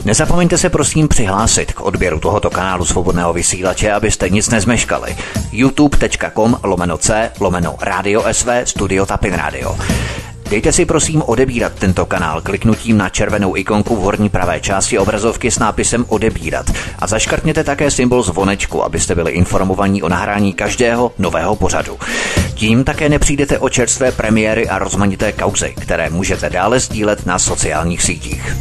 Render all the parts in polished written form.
Nezapomeňte se prosím přihlásit k odběru tohoto kanálu Svobodného vysílače, abyste nic nezmeškali. youtube.com/c/Radio SV Studio Tapin Radio. Dejte si prosím odebírat tento kanál kliknutím na červenou ikonku v horní pravé části obrazovky s nápisem odebírat a zaškrtněte také symbol zvonečku, abyste byli informovaní o nahrání každého nového pořadu. Tím také nepřijdete o čerstvé premiéry a rozmanité kauzy, které můžete dále sdílet na sociálních sítích.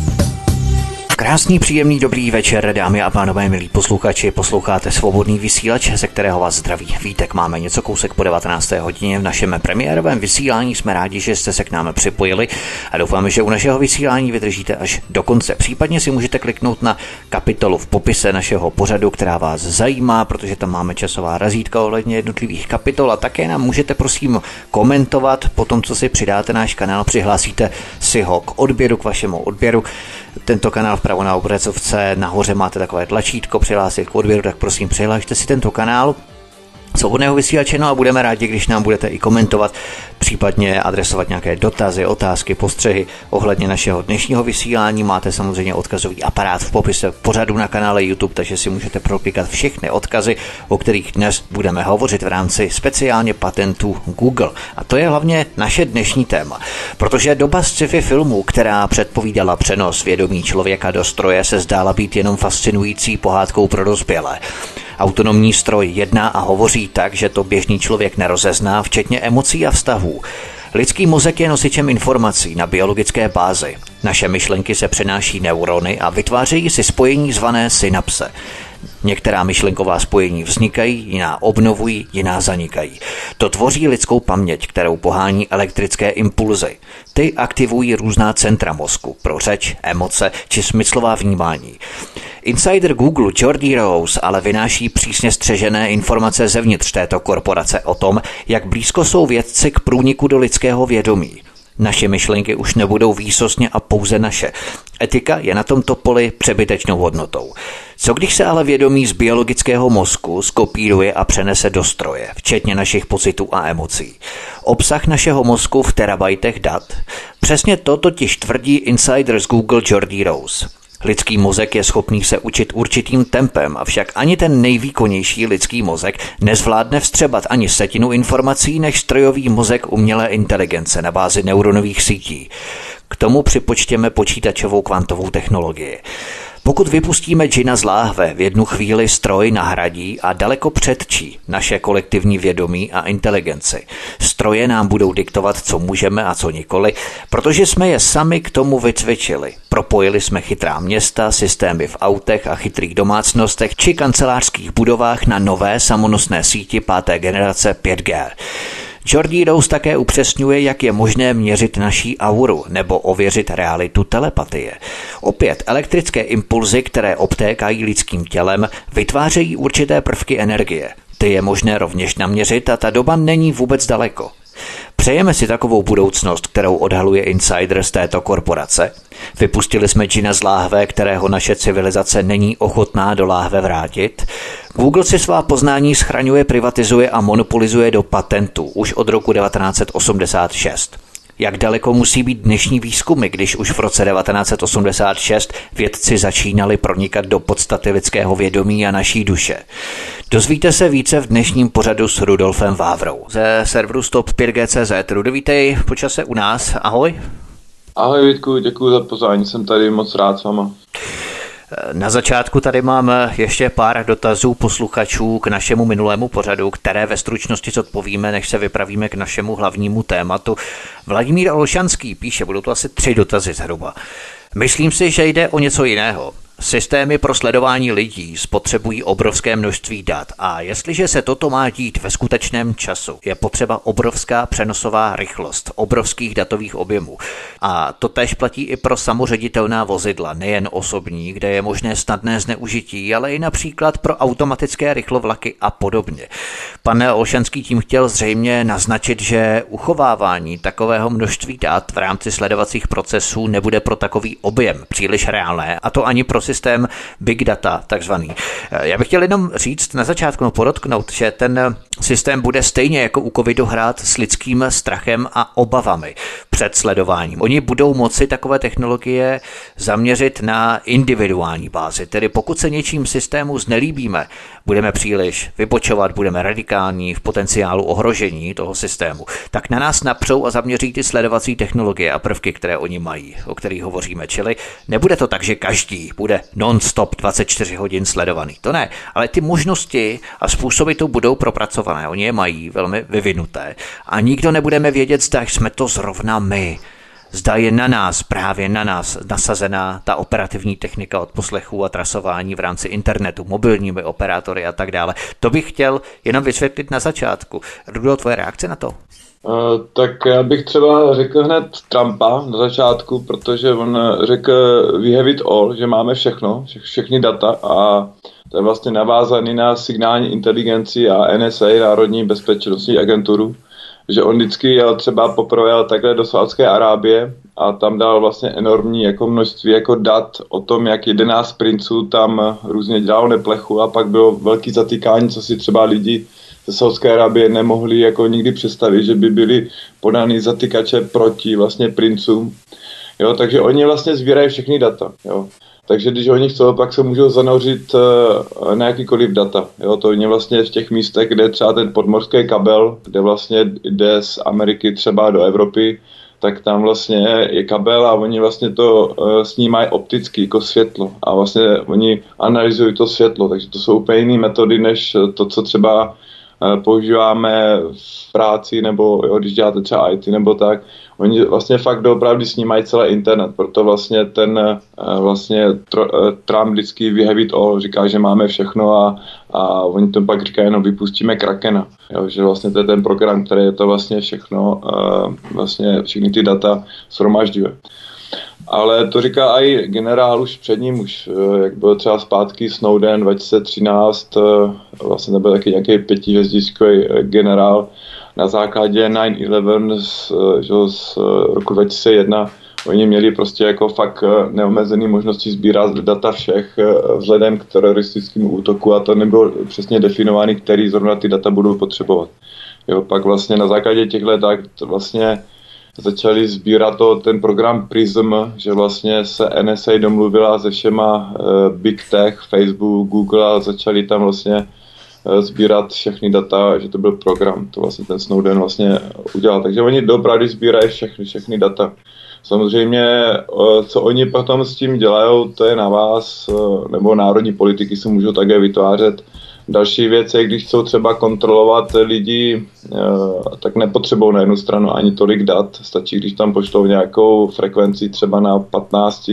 Krásný, příjemný, dobrý večer, dámy a pánové, milí posluchači. Posloucháte Svobodný vysílač, ze kterého vás zdraví Vítek. Máme něco kousek po 19. hodině v našem premiérovém vysílání. Jsme rádi, že jste se k nám připojili a doufáme, že u našeho vysílání vydržíte až do konce. Případně si můžete kliknout na kapitolu v popise našeho pořadu, která vás zajímá, protože tam máme časová razítka ohledně jednotlivých kapitol a také nám můžete prosím komentovat po tom, co si přidáte náš kanál, přihlásíte si ho k odběru, k vašemu odběru. Tento kanál vpravo na obrazovce, nahoře máte takové tlačítko přihlásit k odběru, tak prosím přihlašte si tento kanál Svobodného vysílače, no a budeme rádi, když nám budete i komentovat, případně adresovat nějaké dotazy, otázky, postřehy ohledně našeho dnešního vysílání. Máte samozřejmě odkazový aparát v popise pořadu na kanále YouTube, takže si můžete proklikat všechny odkazy, o kterých dnes budeme hovořit v rámci speciálně patentů Google. A to je hlavně naše dnešní téma, protože doba sci-fi filmů, která předpovídala přenos vědomí člověka do stroje, se zdála být jenom fascinující pohádkou pro dospělé. Autonomní stroj jedná a hovoří tak, že to běžný člověk nerozezná, včetně emocí a vztahů. Lidský mozek je nosičem informací na biologické bázi. Naše myšlenky se přenáší neurony a vytvářejí si spojení zvané synapse. Některá myšlenková spojení vznikají, jiná obnovují, jiná zanikají. To tvoří lidskou paměť, kterou pohání elektrické impulzy. Ty aktivují různá centra mozku pro řeč, emoce či smyslová vnímání. Insider Google Geordie Rose ale vynáší přísně střežené informace zevnitř této korporace o tom, jak blízko jsou vědci k průniku do lidského vědomí. Naše myšlenky už nebudou výsostně a pouze naše. Etika je na tomto poli přebytečnou hodnotou. Co když se ale vědomí z biologického mozku skopíruje a přenese do stroje, včetně našich pocitů a emocí? Obsah našeho mozku v terabajtech dat? Přesně to totiž tvrdí insider z Google Geordie Rose. Lidský mozek je schopný se učit určitým tempem, avšak ani ten nejvýkonnější lidský mozek nezvládne vstřebat ani setinu informací než strojový mozek umělé inteligence na bázi neuronových sítí. K tomu připočtěme počítačovou kvantovou technologii. Pokud vypustíme džina z láhve, v jednu chvíli stroj nahradí a daleko předčí naše kolektivní vědomí a inteligenci. Stroje nám budou diktovat, co můžeme a co nikoli, protože jsme je sami k tomu vycvičili. Propojili jsme chytrá města, systémy v autech a chytrých domácnostech či kancelářských budovách na nové samonosné síti 5. generace 5G. Geordie Rose také upřesňuje, jak je možné měřit naší auru nebo ověřit realitu telepatie. Opět elektrické impulzy, které obtékají lidským tělem, vytvářejí určité prvky energie. Ty je možné rovněž naměřit a ta doba není vůbec daleko. Přejeme si takovou budoucnost, kterou odhaluje insider z této korporace? Vypustili jsme džina z láhve, kterého naše civilizace není ochotná do láhve vrátit? Google si svá poznání schraňuje, privatizuje a monopolizuje do patentů už od roku 1986. Jak daleko musí být dnešní výzkumy, když už v roce 1986 vědci začínali pronikat do podstaty lidského vědomí a naší duše? Dozvíte se více v dnešním pořadu s Rudolfem Vávrou ze serveru Stop5G.cz. Rudo, vítej po čase u nás. Ahoj. Ahoj Vítku, děkuji za pozvání, jsem tady moc rád s váma. Na začátku tady mám ještě pár dotazů posluchačů k našemu minulému pořadu, které ve stručnosti zodpovíme, než se vypravíme k našemu hlavnímu tématu. Vladimír Olšanský píše, budou to asi 3 dotazy zhruba. Myslím si, že jde o něco jiného. Systémy pro sledování lidí spotřebují obrovské množství dat a jestliže se toto má dít ve skutečném času, je potřeba obrovská přenosová rychlost obrovských datových objemů. A to též platí i pro samoředitelná vozidla, nejen osobní, kde je možné snadné zneužití, ale i například pro automatické rychlovlaky a podobně. Pan Olšanský tím chtěl zřejmě naznačit, že uchovávání takového množství dat v rámci sledovacích procesů nebude pro takový objem příliš reálné, a to ani pro systém big data, takzvaný. Já bych chtěl jenom říct na začátku, podotknout, že ten systém bude stejně jako u covidu hrát s lidským strachem a obavami před sledováním. Oni budou moci takové technologie zaměřit na individuální bázi, tedy pokud se něčím systému znelíbíme, budeme příliš vybočovat, budeme radikální v potenciálu ohrožení toho systému, tak na nás napřou a zaměří ty sledovací technologie a prvky, které oni mají, o kterých hovoříme. Čili nebude to tak, že každý bude non-stop 24 hodin sledovaný. To ne, ale ty možnosti a způsoby tu budou propracované. Oni je mají velmi vyvinuté a nikdo nebudeme vědět, zda jsme to zrovna my. Zda je na nás, právě na nás nasazená ta operativní technika od poslechů a trasování v rámci internetu, mobilními operátory a tak dále. To bych chtěl jenom vysvětlit na začátku. Rudo, tvoje reakce na to? Tak já bych třeba řekl hned Trumpa na začátku, protože on řekl we have it all, že máme všechny data a to je vlastně navázaný na signální inteligenci a NSA, Národní bezpečnostní agenturu, že on vždycky jel třeba poprvé takhle do Saúdské Arábie a tam dal vlastně enormní jako množství jako dat o tom, jak 11 princů tam různě dělalo neplechu a pak bylo velký zatýkání, co si třeba lidi ze Saúdské Arábie nemohli jako nikdy představit, že by byli podány zatýkače proti vlastně princům. Jo, takže oni vlastně sbírají všechny data. Jo. Takže když oni chcou, pak se můžou zanořit na jakýkoliv data. Jo, to je vlastně v těch místech, kde třeba ten podmořský kabel, kde vlastně jde z Ameriky třeba do Evropy, tak tam vlastně je kabel a oni vlastně to snímají opticky jako světlo a vlastně oni analyzují to světlo, takže to jsou úplně jiné metody, než to, co třeba používáme v práci nebo jo, když děláte třeba IT nebo tak. Oni vlastně fakt doopravdy snímají celý internet, proto vlastně ten Trump vždycky we have it all, říká, že máme všechno a oni to pak říkají, jenom vypustíme Krakena, jo, že vlastně to je ten program, který je to vlastně všechno, vlastně všechny ty data shromažďuje. Ale to říká i generál už před ním, už jak byl třeba zpátky Snowden 2013, vlastně nebyl taky nějaký 5hvězdičkový generál, na základě 9/11 z roku 2001 oni měli prostě jako fakt neomezené možnosti sbírat data všech vzhledem k teroristickému útoku a to nebylo přesně definovaný, který zrovna ty data budou potřebovat. Jo, pak vlastně na základě těchto tak vlastně začali sbírat ten program PRISM, že vlastně se NSA domluvila se všema Big Tech, Facebook, Google a začali tam vlastně sbírat všechny data, že to byl program, to vlastně ten Snowden vlastně udělal. Takže oni doopravdy sbírají všechny data. Samozřejmě, co oni potom s tím dělají, to je na vás, nebo národní politiky se můžou také vytvářet. Další věc je, když chcou třeba kontrolovat lidi, tak nepotřebují na jednu stranu ani tolik dat. Stačí, když tam pošlou nějakou frekvenci třeba na 15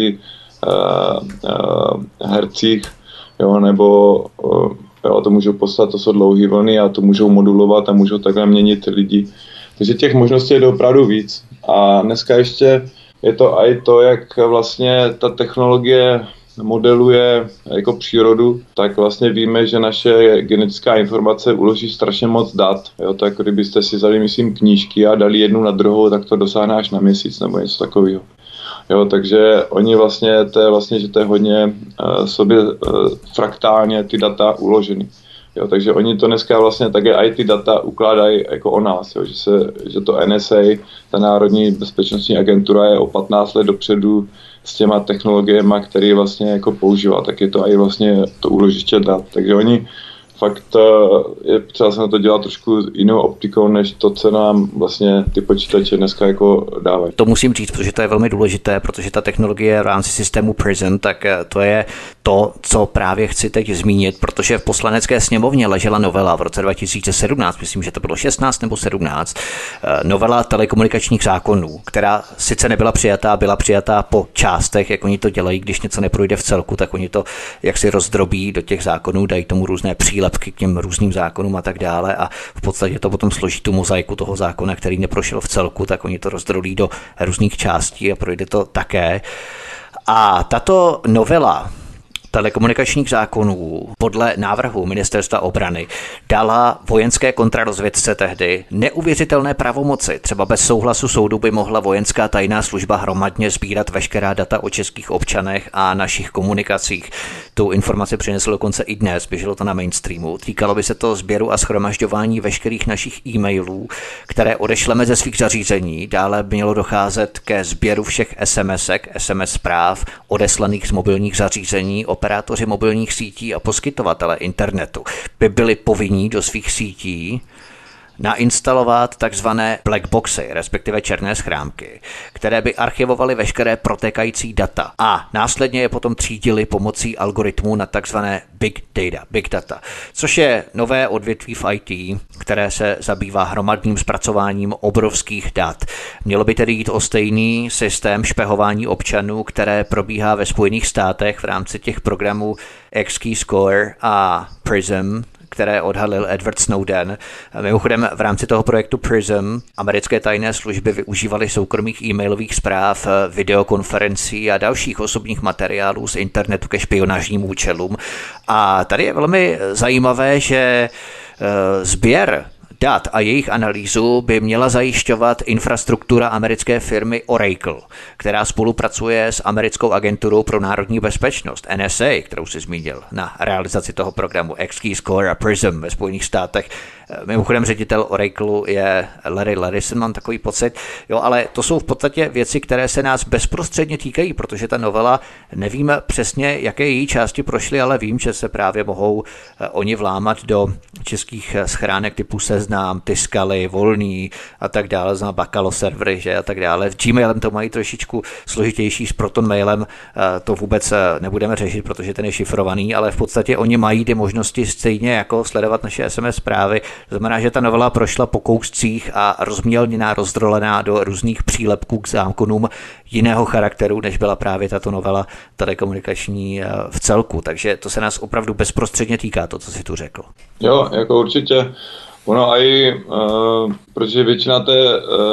hercích, jo, nebo jo, to můžou poslat, to jsou dlouhé vlny a to můžou modulovat a můžou takhle měnit lidi. Takže těch možností je opravdu víc. A dneska ještě je to i to, jak vlastně ta technologie modeluje jako přírodu, tak vlastně víme, že naše genetická informace uloží strašně moc dat. Jo, tak kdybyste si vzali, myslím, knížky a dali jednu na druhou, tak to dosáhne až na měsíc nebo něco takového. Jo, takže oni vlastně, že to je hodně sobě fraktálně ty data uloženy. Jo, takže oni to dneska vlastně také i ty data ukládají jako o nás, jo, že to NSA, ta Národní bezpečnostní agentura je o 15 let dopředu s těma technologiemi, které vlastně jako používá, tak je to i vlastně to úložiště dat. Takže oni fakt je třeba se na to dělat trošku jinou optikou, než to, co nám vlastně ty počítače dneska jako dávají. To musím říct, protože to je velmi důležité, protože ta technologie v rámci systému PRISM, tak to je to, co právě chci teď zmínit, protože v Poslanecké sněmovně ležela novela v roce 2017, myslím, že to bylo 16 nebo 17, novela telekomunikačních zákonů, která sice nebyla přijatá, byla přijatá po částech, jak oni to dělají, když něco neprojde v celku, tak oni to jaksi rozdrobí do těch zákonů, dají tomu různé přílepky k těm různým zákonům a tak dále a v podstatě to potom složí tu mozaiku toho zákona, který neprošel v celku, tak oni to rozdrolí do různých částí a projde to také. A tato novela telekomunikačních zákonů podle návrhu Ministerstva obrany dala vojenské kontrarozvědce tehdy neuvěřitelné pravomoci. Třeba bez souhlasu soudu by mohla vojenská tajná služba hromadně sbírat veškerá data o českých občanech a našich komunikacích. Tu informaci přinesl dokonce i dnes, běželo to na mainstreamu. Týkalo by se to sběru a shromažďování veškerých našich e-mailů, které odešleme ze svých zařízení. Dále by mělo docházet ke sběru všech SMS zpráv odeslaných z mobilních zařízení. Operátoři mobilních sítí a poskytovatele internetu by byli povinní do svých sítí nainstalovat takzvané black boxy, respektive černé schránky, které by archivovaly veškeré protékající data a následně je potom třídili pomocí algoritmů na takzvané big data, což je nové odvětví v IT, které se zabývá hromadným zpracováním obrovských dat. Mělo by tedy jít o stejný systém špehování občanů, které probíhá ve Spojených státech v rámci těch programů XKeyscore a PRISM, které odhalil Edward Snowden. Mimochodem v rámci toho projektu PRISM americké tajné služby využívaly soukromých e-mailových zpráv, videokonferencí a dalších osobních materiálů z internetu ke špionážním účelům. A tady je velmi zajímavé, že sběr dat a jejich analýzu by měla zajišťovat infrastruktura americké firmy Oracle, která spolupracuje s americkou agenturou pro národní bezpečnost NSA, kterou si zmínil, na realizaci toho programu XKeyscore a PRISM ve Spojených státech. Mimochodem ředitel Oracle je Larry Ellison, mám takový pocit. Jo, ale to jsou v podstatě věci, které se nás bezprostředně týkají, protože ta novela, nevím přesně, jaké její části prošly, ale vím, že se právě mohou oni vlámat do českých schránek typu Seznam, Tiskaly, Volný a tak dále, zná Bakalo servery, že a tak dále. V Gmailem to mají trošičku složitější, s Proton mailem to vůbec nebudeme řešit, protože ten je šifrovaný, ale v podstatě oni mají ty možnosti stejně jako sledovat naše SMS zprávy. To znamená, že ta novela prošla po kouscích a rozmělněná, rozdrolená do různých přílepků k zákonům jiného charakteru, než byla právě tato novela telekomunikační v celku. Takže to se nás opravdu bezprostředně týká, to, co jsi tu řekl. Jo, jako určitě. Ono i, protože většina té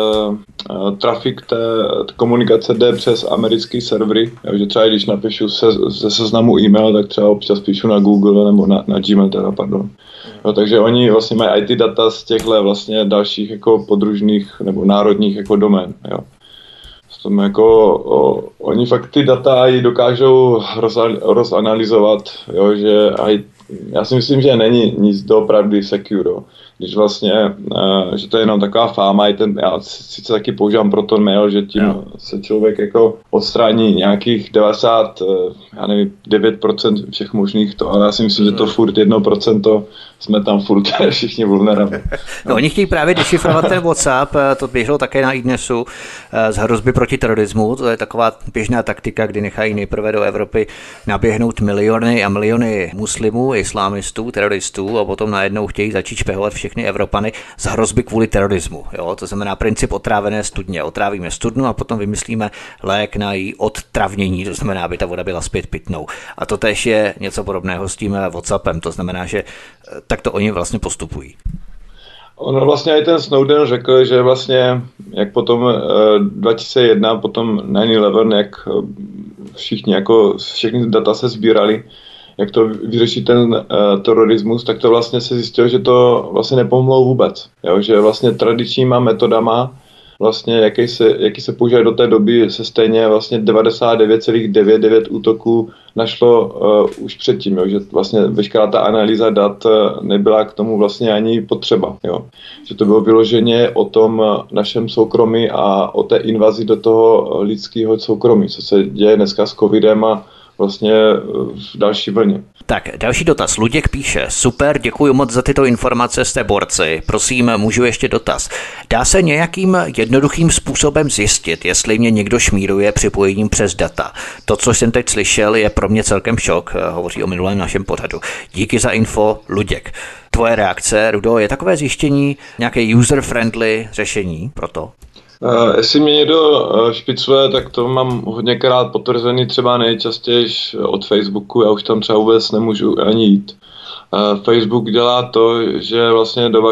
trafik té komunikace jde přes americké servery, že třeba když napíšu ze seznamu e-mail, tak třeba občas píšu na Google nebo na Gmail, pardon. No, takže oni vlastně mají IT data z těchto vlastně dalších jako podružných nebo národních jako domén. Jo. Oni fakt ty data i dokážou rozanalyzovat, jo, že já si myslím, že není nic doopravdy secure. Když vlastně, že to je jenom taková fáma, já sice taky používám Proton mail, že tím se člověk jako odstrání nějakých 9% všech možných to, ale já si myslím, že to furt 1%, jsme tam furt všichni vulnerable. No, oni chtějí právě dešifrovat ten WhatsApp, to běželo také na iDnesu z hrozby proti terorismu, to je taková běžná taktika, kdy nechají nejprve do Evropy naběhnout miliony a miliony muslimů, islámistů, teroristů a potom najednou chtějí začít špehovat všechny Evropany z hrozby kvůli terorismu. Jo? To znamená princip otrávené studně. Otrávíme studnu a potom vymyslíme lék na její odtravnění, to znamená, aby ta voda byla zpět pitnou. A to též je něco podobného s tím WhatsAppem, to znamená, že tak to oni vlastně postupují. Ono vlastně i ten Snowden řekl, že vlastně, jak potom 2001, potom 9/11, jak všechny data se sbírali, jak to vyřešit ten terorismus, tak to vlastně se zjistilo, že to vlastně nepomohlo vůbec. Jo? Že vlastně tradičníma metodama, vlastně, jaký se používají do té doby, se stejně vlastně 99,99 útoků našlo už předtím, jo? Že vlastně veškerá ta analýza dat nebyla k tomu vlastně ani potřeba. Jo? Že to bylo vyloženě o tom našem soukromí a o té invazi do toho lidského soukromí, co se děje dneska s covidem a vlastně v další vlně. Tak, další dotaz. Luděk píše, super, děkuji moc za tyto informace, jste borci. Prosím, můžu ještě dotaz. Dá se nějakým jednoduchým způsobem zjistit, jestli mě někdo šmíruje připojením přes data? To, co jsem teď slyšel, je pro mě celkem šok, hovoří o minulém našem pořadu. Díky za info, Luděk. Tvoje reakce, Rudo, je takové zjištění nějaké user-friendly řešení pro to? Jestli mě někdo špicuje, tak to mám hodněkrát potvrzený třeba nejčastěji od Facebooku, já už tam třeba vůbec nemůžu ani jít. Facebook dělá to, že vlastně do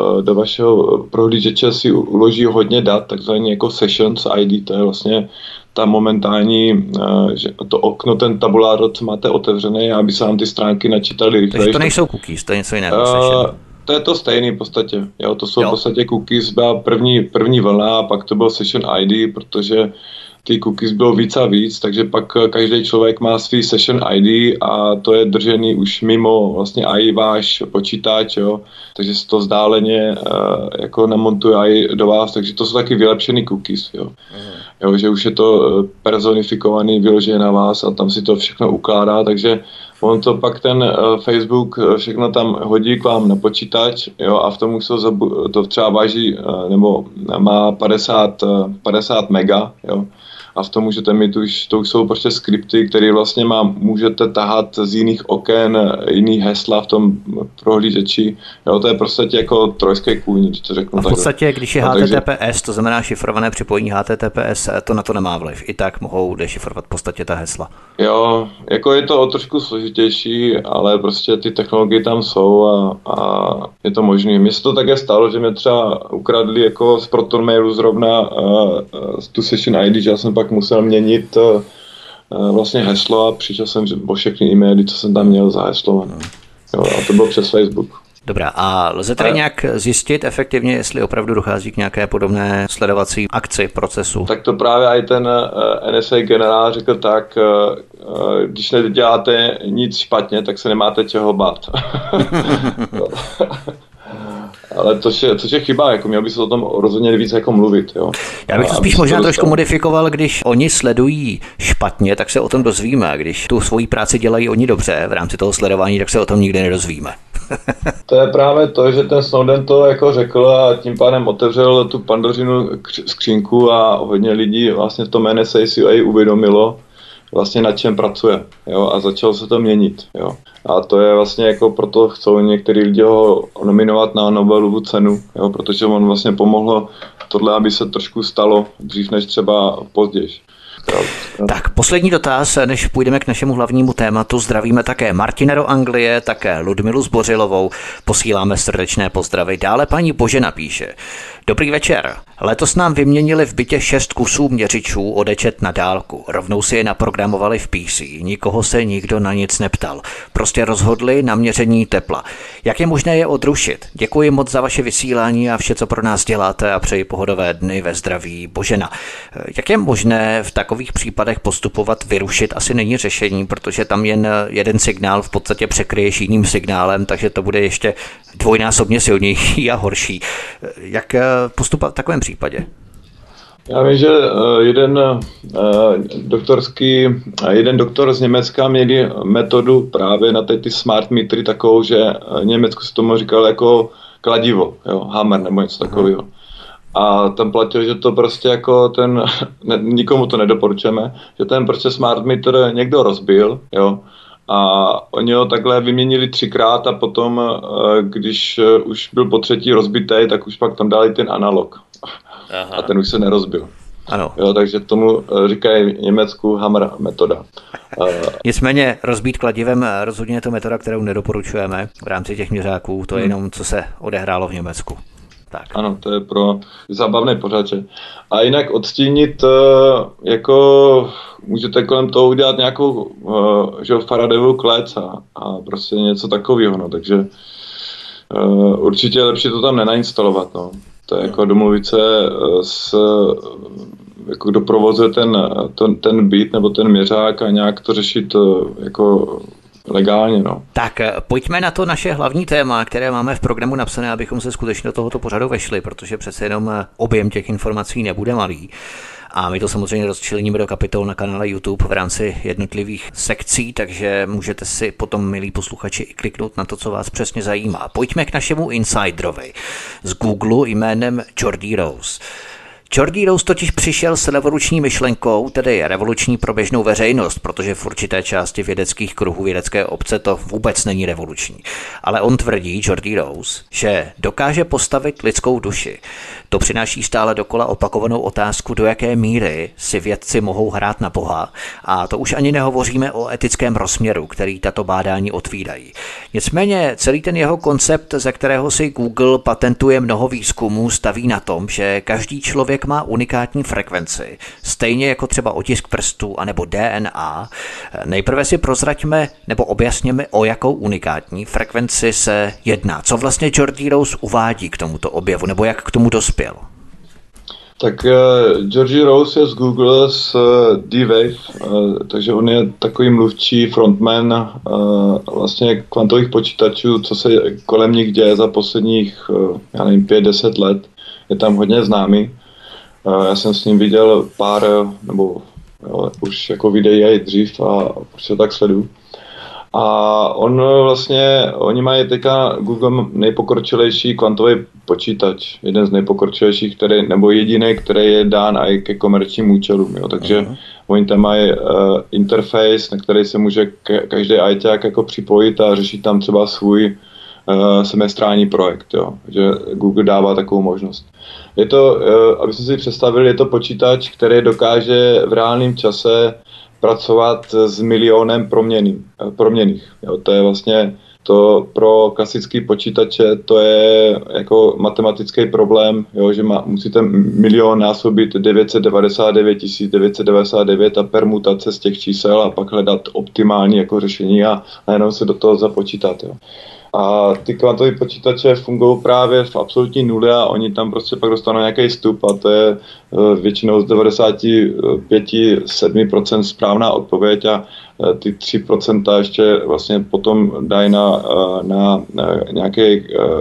vašeho prohlížeče si uloží hodně dat, takzvaný jako Sessions ID, to je vlastně ta momentální, že to okno, ten tabulátor, co máte otevřený, aby se vám ty stránky načítaly rychle. Takže to nejsou cookies, to je něco jiného. To je to stejný v podstatě. Jo, to jsou v podstatě cookies, byla první vlna a pak to byl Session ID, protože ty cookies bylo víc a víc, takže pak každý člověk má svý Session ID a to je držený už mimo vlastně i váš počítač, jo, takže se to vzdáleně jako namontuje i do vás, takže to jsou taky vylepšený cookies, jo. Jo, že už je to personifikovaný, vyložený na vás a tam si to všechno ukládá, takže on to pak ten Facebook všechno tam hodí k vám na počítač, jo, a v tom už to třeba váží, nebo má 50 mega, jo. A v tom můžete mít to už jsou prostě skripty, které vlastně můžete tahat z jiných oken, jiných hesla v tom prohlížeči. Jo, to je prostě jako trojský kůň, když to řeknu. A v podstatě, když je HTTPS, to znamená šifrované připojení HTTPS, to na to nemá vliv. I tak mohou dešifrovat v podstatě ta hesla. Jo, jako je to o trošku složitější, ale prostě ty technologie tam jsou a je to možné. Mně se to také stalo, že mě třeba ukradli jako z ProtonMailu zrovna tu Session ID, že já jsem pak musel měnit vlastně heslo a přišel jsem o všechny e-maily, co jsem tam měl zaheslované. Jo, a to bylo přes Facebook. Dobrá, a lze tedy nějak zjistit efektivně, jestli opravdu dochází k nějaké podobné sledovací akci, procesu? Tak to právě i ten NSA generál řekl tak, když neděláte nic špatně, tak se nemáte čeho bát. Ale což je chyba, jako měl by se o tom rozhodně víc jako mluvit. Jo. Já bych to spíš možná trošku modifikoval, když oni sledují špatně, tak se o tom dozvíme. Když tu svoji práci dělají oni dobře v rámci toho sledování, tak se o tom nikdy nedozvíme. To je právě to, že ten Snowden to jako řekl a tím pádem otevřel tu Pandořinu skřínku a hodně lidí vlastně v tom NSA si uvědomilo, vlastně na čem pracuje, jo, a začalo se to měnit, jo. A to je vlastně jako proto chcou některý lidi ho nominovat na Nobelovu cenu, jo, protože on vlastně pomohl tohle, aby se trošku stalo dřív než třeba později. Tak poslední dotaz, než půjdeme k našemu hlavnímu tématu. Zdravíme také Martina do Anglie, také Ludmilu Zbořilovou. Posíláme srdečné pozdravy. Dále paní Božena píše. Dobrý večer. Letos nám vyměnili v bytě 6 kusů měřičů odečet na dálku. Rovnou si je naprogramovali v PC. Nikoho se nikdo na nic neptal. Prostě rozhodli na měření tepla. Jak je možné je odrušit? Děkuji moc za vaše vysílání a vše, co pro nás děláte a přeji pohodové dny ve zdraví. Božena. Jak je možné v takových případech postupovat, vyrušit? Asi není řešení, protože tam jen jeden signál v podstatě překryješ jiným signálem, takže to bude ještě dvojnásobně silnější a horší. Jak postupovat v takovém případě? Já vím, že jeden doktor z Německa měli metodu právě na ty smart metry takovou, že v Německu se tomu říkal jako kladivo, jo, hammer nebo něco takového. A tam platil, že to prostě jako nikomu to nedoporučujeme, že ten prostě smart meter někdo rozbil, jo, a oni ho takhle vyměnili 3krát a potom, když už byl po třetí rozbitý, tak už pak tam dali ten analog. Aha. A ten už se nerozbil. Ano. Jo, takže tomu říkají v Německu hammer metoda. Nicméně rozbít kladivem rozhodně je to metoda, kterou nedoporučujeme v rámci těch měřáků. To je jenom, co se odehrálo v Německu. Tak. Ano, to je pro zábavné pořače. A jinak odstínit, jako můžete kolem toho udělat nějakou Faradayovou klec a prostě něco takového, no, takže určitě je lepší to tam nenainstalovat, no. To je jako domluvit se jako kdo provozuje ten byt nebo ten měřák a nějak to řešit jako legálně, no. Tak pojďme na to naše hlavní téma, které máme v programu napsané, abychom se skutečně do tohoto pořadu vešli, protože přece jenom objem těch informací nebude malý. A my to samozřejmě rozčleníme do kapitol na kanále YouTube v rámci jednotlivých sekcí, takže můžete si potom, milí posluchači, i kliknout na to, co vás přesně zajímá. Pojďme k našemu insiderovi z Google jménem Geordie Rose. Geordie Rose totiž přišel s revoluční myšlenkou, tedy revoluční pro běžnou veřejnost, protože v určité části vědeckých kruhů vědecké obce to vůbec není revoluční. Ale on tvrdí, Geordie Rose, že dokáže postavit lidskou duši. To přináší stále dokola opakovanou otázku, do jaké míry si vědci mohou hrát na Boha. A to už ani nehovoříme o etickém rozměru, který tato bádání otvírají. Nicméně celý ten jeho koncept, ze kterého si Google patentuje mnoho výzkumů, staví na tom, že každý člověk člověk má unikátní frekvenci, stejně jako třeba otisk prstů anebo DNA. Nejprve si prozraďme nebo objasněme, o jakou unikátní frekvenci se jedná. Co vlastně George Rose uvádí k tomuto objevu, nebo jak k tomu dospěl? Tak George Rose je z Google, z D-Wave, takže on je takový mluvčí frontman vlastně kvantových počítačů, co se kolem nich děje za posledních, 5-10 let. Je tam hodně známý. Já jsem s ním viděl pár, nebo už jako videí i dřív a prostě tak sleduju. A oni mají teďka Google nejpokročilejší kvantový počítač, jeden z nejpokročilejších, nebo jediný, který je dán i ke komerčním účelům, jo. Takže oni tam mají interface, na který se může každý ajťák jako připojit a řešit tam třeba svůj semestrální projekt, jo. Takže Google dává takovou možnost. Je to, aby jsme si představili, je to počítač, který dokáže v reálném čase pracovat s milionem proměnných. Jo, to je vlastně to pro klasický počítače, to je jako matematický problém, jo, že musíte milion násobit 999 999 a permutace z těch čísel a pak hledat optimální jako řešení a najednou se do toho započítat. Jo. A ty kvantové počítače fungují právě v absolutní nule a oni tam prostě pak dostanou nějaký vstup a to je většinou z 95-7% správná odpověď a ty 3% ještě vlastně potom dají na nějaký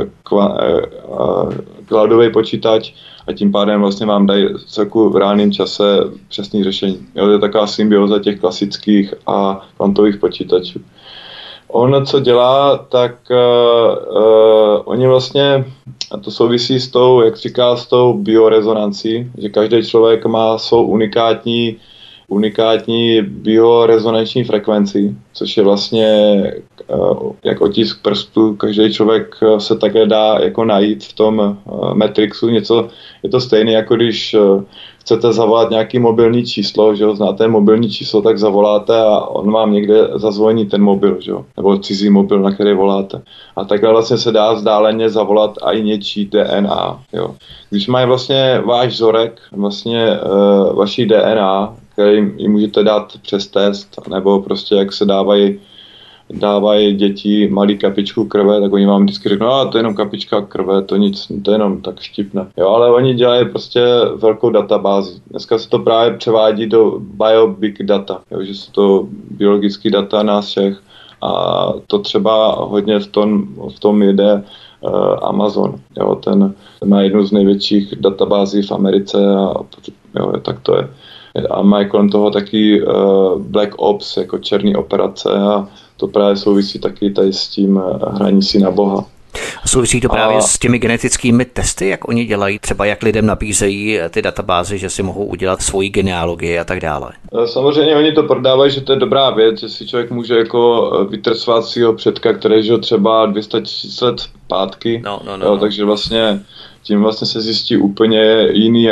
cloudový počítač a tím pádem vlastně vám dají celku v reálném čase přesný řešení. Jo, to je taková symbioza těch klasických a kvantových počítačů. On, co dělá, tak oni vlastně, a to souvisí s tou, jak říká, s tou biorezonancí, že každý člověk má svou unikátní biorezonanční frekvenci, což je vlastně jak otisk prstu, každý člověk se také dá jako najít v tom Matrixu, něco, je to stejné, jako když chcete zavolat nějaký mobilní číslo, že jo, znáte mobilní číslo, tak zavoláte a on vám někde zazvoní ten mobil, že jo, nebo cizí mobil, na který voláte. A takhle vlastně se dá vzdáleně zavolat i něčí DNA, jo. Když mají vlastně váš vzorek, vlastně vaší DNA, který jim můžete dát přes test, nebo prostě jak se dávají děti malý kapičku krve, tak oni vám vždycky řeknou, to je jenom kapička krve, to nic, to je jenom tak štipne. Jo, ale oni dělají prostě velkou databázi. Dneska se to právě převádí do biobig data, jo, že jsou to biologické data nás všech a to třeba hodně v tom jede Amazon. Jo, ten má jednu z největších databází v Americe a jo, tak to je. A mají kolem toho taky Black Ops, jako černý operace a to právě souvisí taky tady s tím hraní si na Boha. Souvisí to právě s těmi genetickými testy, jak oni dělají, třeba jak lidem nabízejí ty databázy, že si mohou udělat svoji genealogii a tak dále. Samozřejmě oni to prodávají, že to je dobrá věc, že si člověk může jako vytrsovat svého předka, který žil třeba 200 000 let zpátky, no. Takže vlastně tím vlastně se zjistí úplně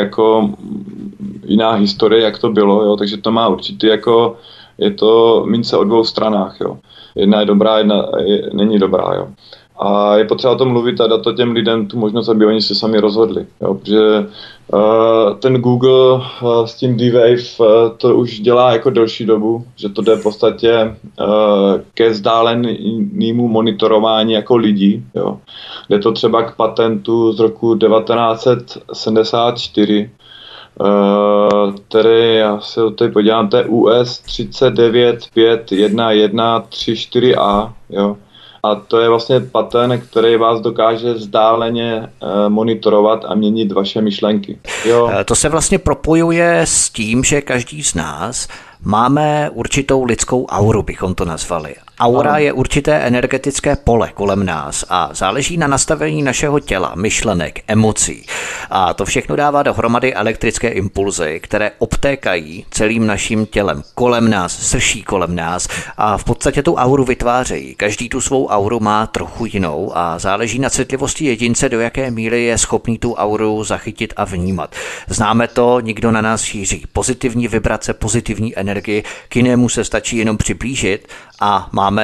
jiná historie, jak to bylo, jo, takže to má určitě jako, je to mince o dvou stranách, jo. Jedna je dobrá, jedna není dobrá, jo. A je potřeba o tom mluvit a dát to těm lidem tu možnost, aby oni se sami rozhodli, jo, protože ten Google s tím D-Wave to už dělá jako delší dobu, že to jde v podstatě ke vzdálenému monitorování jako lidí, jo. Jde to třeba k patentu z roku 1974, který, já se tady podívám, to je US 3951134A, jo. A to je vlastně patent, který vás dokáže vzdáleně monitorovat a měnit vaše myšlenky. Jo. To se vlastně propojuje s tím, že každý z nás máme určitou lidskou auru, bychom to nazvali. Aura je určité energetické pole kolem nás a záleží na nastavení našeho těla, myšlenek, emocí. A to všechno dává dohromady elektrické impulzy, které obtékají celým naším tělem, kolem nás, srší kolem nás a v podstatě tu auru vytvářejí. Každý tu svou auru má trochu jinou a záleží na citlivosti jedince, do jaké míry je schopný tu auru zachytit a vnímat. Známe to, nikdo na nás šíří pozitivní vibrace, pozitivní energii, k jinému se stačí jenom přiblížit a máme tak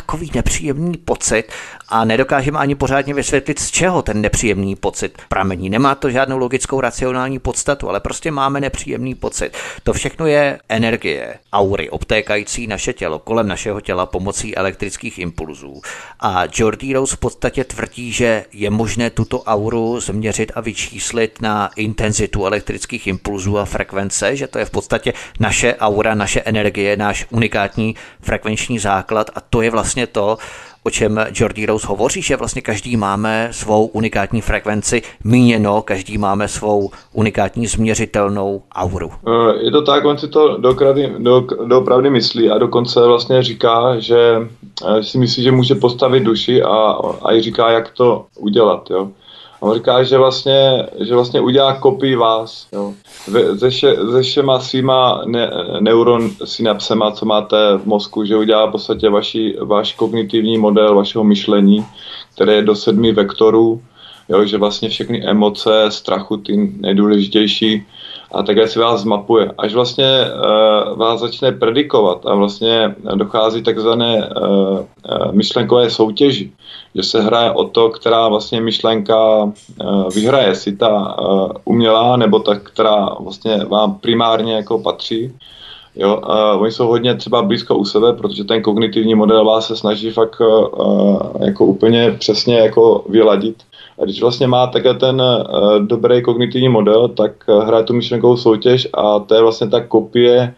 takový nepříjemný pocit a nedokážeme ani pořádně vysvětlit, z čeho ten nepříjemný pocit pramení. Nemá to žádnou logickou racionální podstatu, ale prostě máme nepříjemný pocit. To všechno je energie, aury, obtékající naše tělo, kolem našeho těla pomocí elektrických impulzů. A Geordie Rose v podstatě tvrdí, že je možné tuto auru změřit a vyčíslit na intenzitu elektrických impulzů a frekvence, že to je v podstatě naše aura, naše energie, náš unikátní frekvenční základ a to je vlastně to, o čem Geordie Rose hovoří, že vlastně každý máme svou unikátní frekvenci míněno, každý máme svou unikátní změřitelnou auru. Je to tak, on si to doopravdy myslí a dokonce vlastně říká, že si myslí, že může postavit duši a i říká, jak to udělat, jo. A on říká, že vlastně udělá kopii vás, jo. Se všema svýma neuron synapsema, co máte v mozku, že udělá v podstatě váš kognitivní model vašeho myšlení, které je do 7 vektorů, jo, že vlastně všechny emoce, strachu, ty nejdůležitější, a takhle si vás zmapuje. Až vlastně vás začne predikovat a vlastně dochází takzvané myšlenkové soutěži, že se hraje o to, která vlastně myšlenka vyhraje, jestli ta umělá nebo ta, která vlastně vám primárně jako patří. Jo, oni jsou hodně třeba blízko u sebe, protože ten kognitivní model vás se snaží fakt jako úplně přesně jako vyladit. A když vlastně má takhle ten dobrý kognitivní model, tak hraje tu myšlenkovou soutěž a to je vlastně ta kopie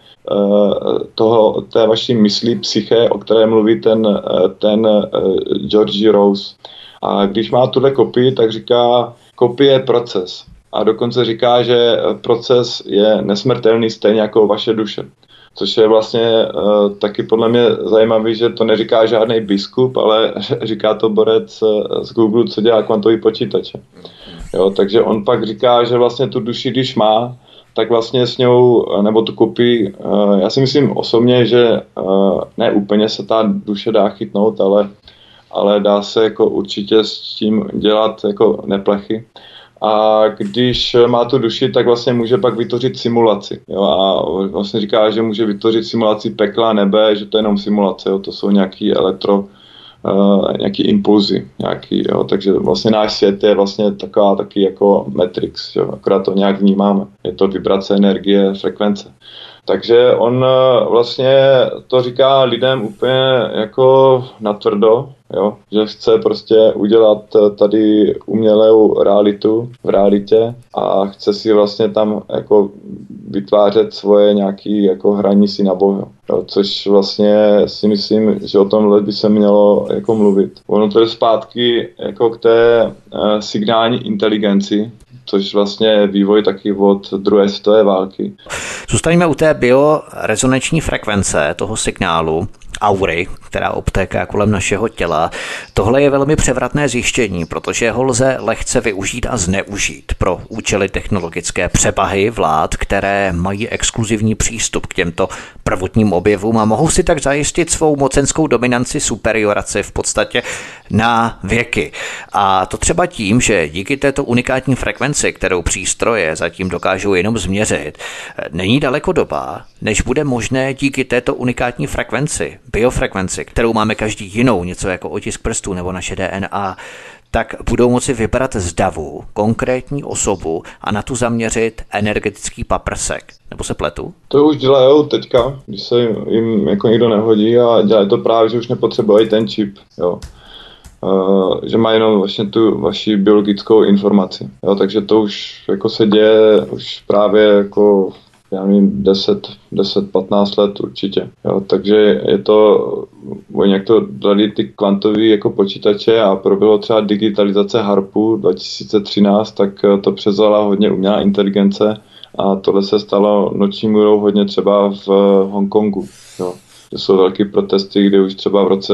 té vaší mysli, psyché, o které mluví ten Geordie Rose. A když má tuhle kopii, tak říká, kopie je proces. A dokonce říká, že proces je nesmrtelný stejně jako vaše duše. Což je vlastně taky podle mě zajímavý, že to neříká žádný biskup, ale říká to borec z Google, co dělá kvantový počítače. Jo, takže on pak říká, že vlastně tu duši, když má, tak vlastně s ňou, nebo tu kopii, já si myslím osobně, že ne úplně se ta duše dá chytnout, ale dá se jako určitě s tím dělat jako neplechy. A když má tu duši, tak vlastně může pak vytvořit simulaci. Jo? A vlastně říká, že může vytvořit simulaci pekla, nebe, že to je jenom simulace, jo? To jsou nějaký nějaký impulzy, jo? Takže vlastně náš svět je vlastně taky jako Matrix, jo? Akorát to nějak vnímáme. Je to vibrace, energie, frekvence. Takže on vlastně to říká lidem úplně jako natvrdo, jo? Že chce prostě udělat tady umělou realitu v realitě a chce si vlastně tam jako vytvářet svoje nějaké jako hraní si na Boha. Jo? Což vlastně si myslím, že o tomhle by se mělo jako mluvit. Ono to je zpátky jako k té signální inteligenci, což vlastně je vývoj taky od druhé světové války. Zůstaňme u té biorezonanční frekvence toho signálu, aury, která obtéká kolem našeho těla. Tohle je velmi převratné zjištění, protože ho lze lehce využít a zneužít pro účely technologické převahy vlád, které mají exkluzivní přístup k těmto prvotním objevům a mohou si tak zajistit svou mocenskou dominanci, superioraci v podstatě na věky. A to třeba tím, že díky této unikátní frekvenci, kterou přístroje zatím dokážou jenom změřit, není daleko doba, než bude možné díky této unikátní frekvenci, biofrekvenci, kterou máme každý jinou, něco jako otisk prstů nebo naše DNA, tak budou moci vybrat z davu konkrétní osobu a na tu zaměřit energetický paprsek. Nebo se pletu? To už dělají teďka, když se jim jako nikdo nehodí a dělají to právě, že už nepotřebují ten čip. Jo. Že má jenom vlastně tu vaši biologickou informaci. Jo. Takže to už jako se děje už právě jako já nevím, 10-15 let určitě. Jo, takže je to, oni jak to dali ty kvantové jako počítače a proběhlo třeba digitalizace HARPu 2013, tak to převzala hodně umělá inteligence a tohle se stalo noční můrou hodně třeba v Hongkongu. Jo. To jsou velké protesty, kde už třeba v roce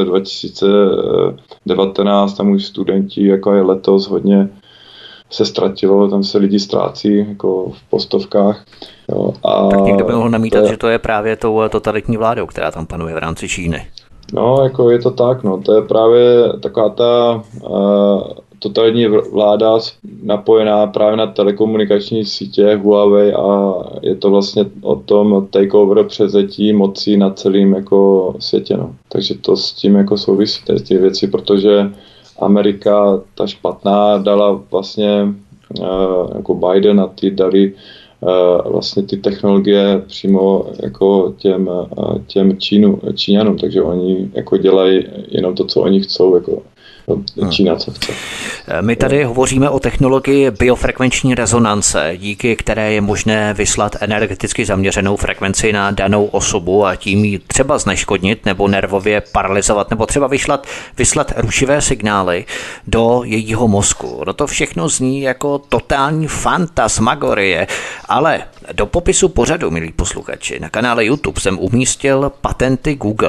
2019 tam už studenti, jako je letos, hodně se ztratilo, tam se lidi ztrácí jako v postovkách. Jo, tak někdo by mohl namítat, že to je právě tou totalitní vládou, která tam panuje v rámci Číny. No, jako je to tak, no, to je právě taková totální vláda napojená právě na telekomunikační sítě Huawei a je to vlastně o tom takeover převzetí mocí na celém jako světě. No. Takže to s tím jako souvisí ty věci, protože Amerika, ta špatná, dala vlastně jako Biden a ty dali vlastně ty technologie přímo jako těm Číňanům, takže oni jako dělají jenom to, co oni chcou, jako Čína, co chce. My tady hovoříme o technologii biofrekvenční rezonance, díky které je možné vyslat energeticky zaměřenou frekvenci na danou osobu a tím ji třeba zneškodnit nebo nervově paralyzovat nebo třeba vyslat rušivé signály do jejího mozku. No to všechno zní jako totální fantasmagorie, ale do popisu pořadu, milí posluchači, na kanále YouTube jsem umístil patenty Google,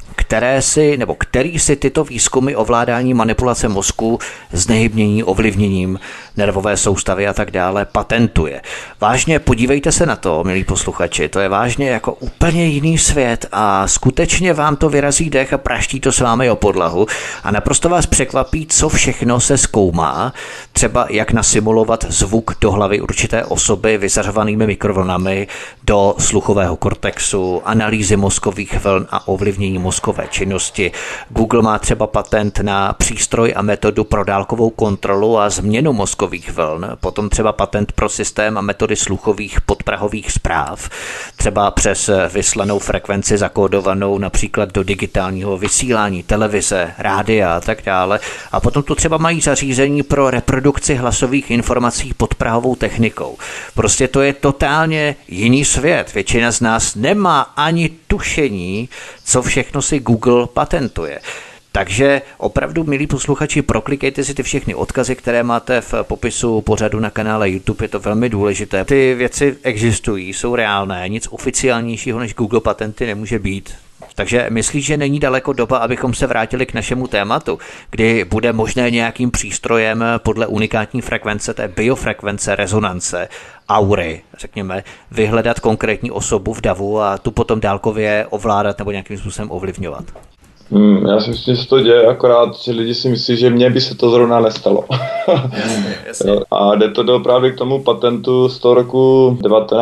který si tyto výzkumy ovládání manipulace mozku, znehybnění, ovlivněním nervové soustavy a tak dále patentuje. Vážně podívejte se na to, milí posluchači, to je vážně jako úplně jiný svět a skutečně vám to vyrazí dech a praští to s vámi o podlahu a naprosto vás překvapí, co všechno se zkoumá, třeba jak nasimulovat zvuk do hlavy určité osoby vyzařovanými mikrovlnami do sluchového kortexu, analýzy mozkových vln a ovlivnění mozkové činnosti. Google má třeba patent na přístroj a metodu pro dálkovou kontrolu a změnu mozkových vln, potom třeba patent pro systém a metody sluchových podprahových zpráv, třeba přes vyslanou frekvenci zakódovanou například do digitálního vysílání, televize, rádia a tak dále. A potom tu třeba mají zařízení pro reprodukci hlasových informací podprahovou technikou. Prostě to je totálně jiný svět. Většina z nás nemá ani tušení, co všechno si Google patentuje. Takže opravdu, milí posluchači, proklikejte si ty všechny odkazy, které máte v popisu pořadu na kanále YouTube, je to velmi důležité. Ty věci existují, jsou reálné, nic oficiálnějšího než Google patenty nemůže být. Takže myslíš, že není daleko doba, abychom se vrátili k našemu tématu, kdy bude možné nějakým přístrojem podle unikátní frekvence, té biofrekvence, rezonance, aury, řekněme, vyhledat konkrétní osobu v davu a tu potom dálkově ovládat nebo nějakým způsobem ovlivňovat? Já si myslím, že se to děje, akorát, že lidi si myslí, že mně by se to zrovna nestalo. Jasně. A jde to právě k tomu patentu z toho roku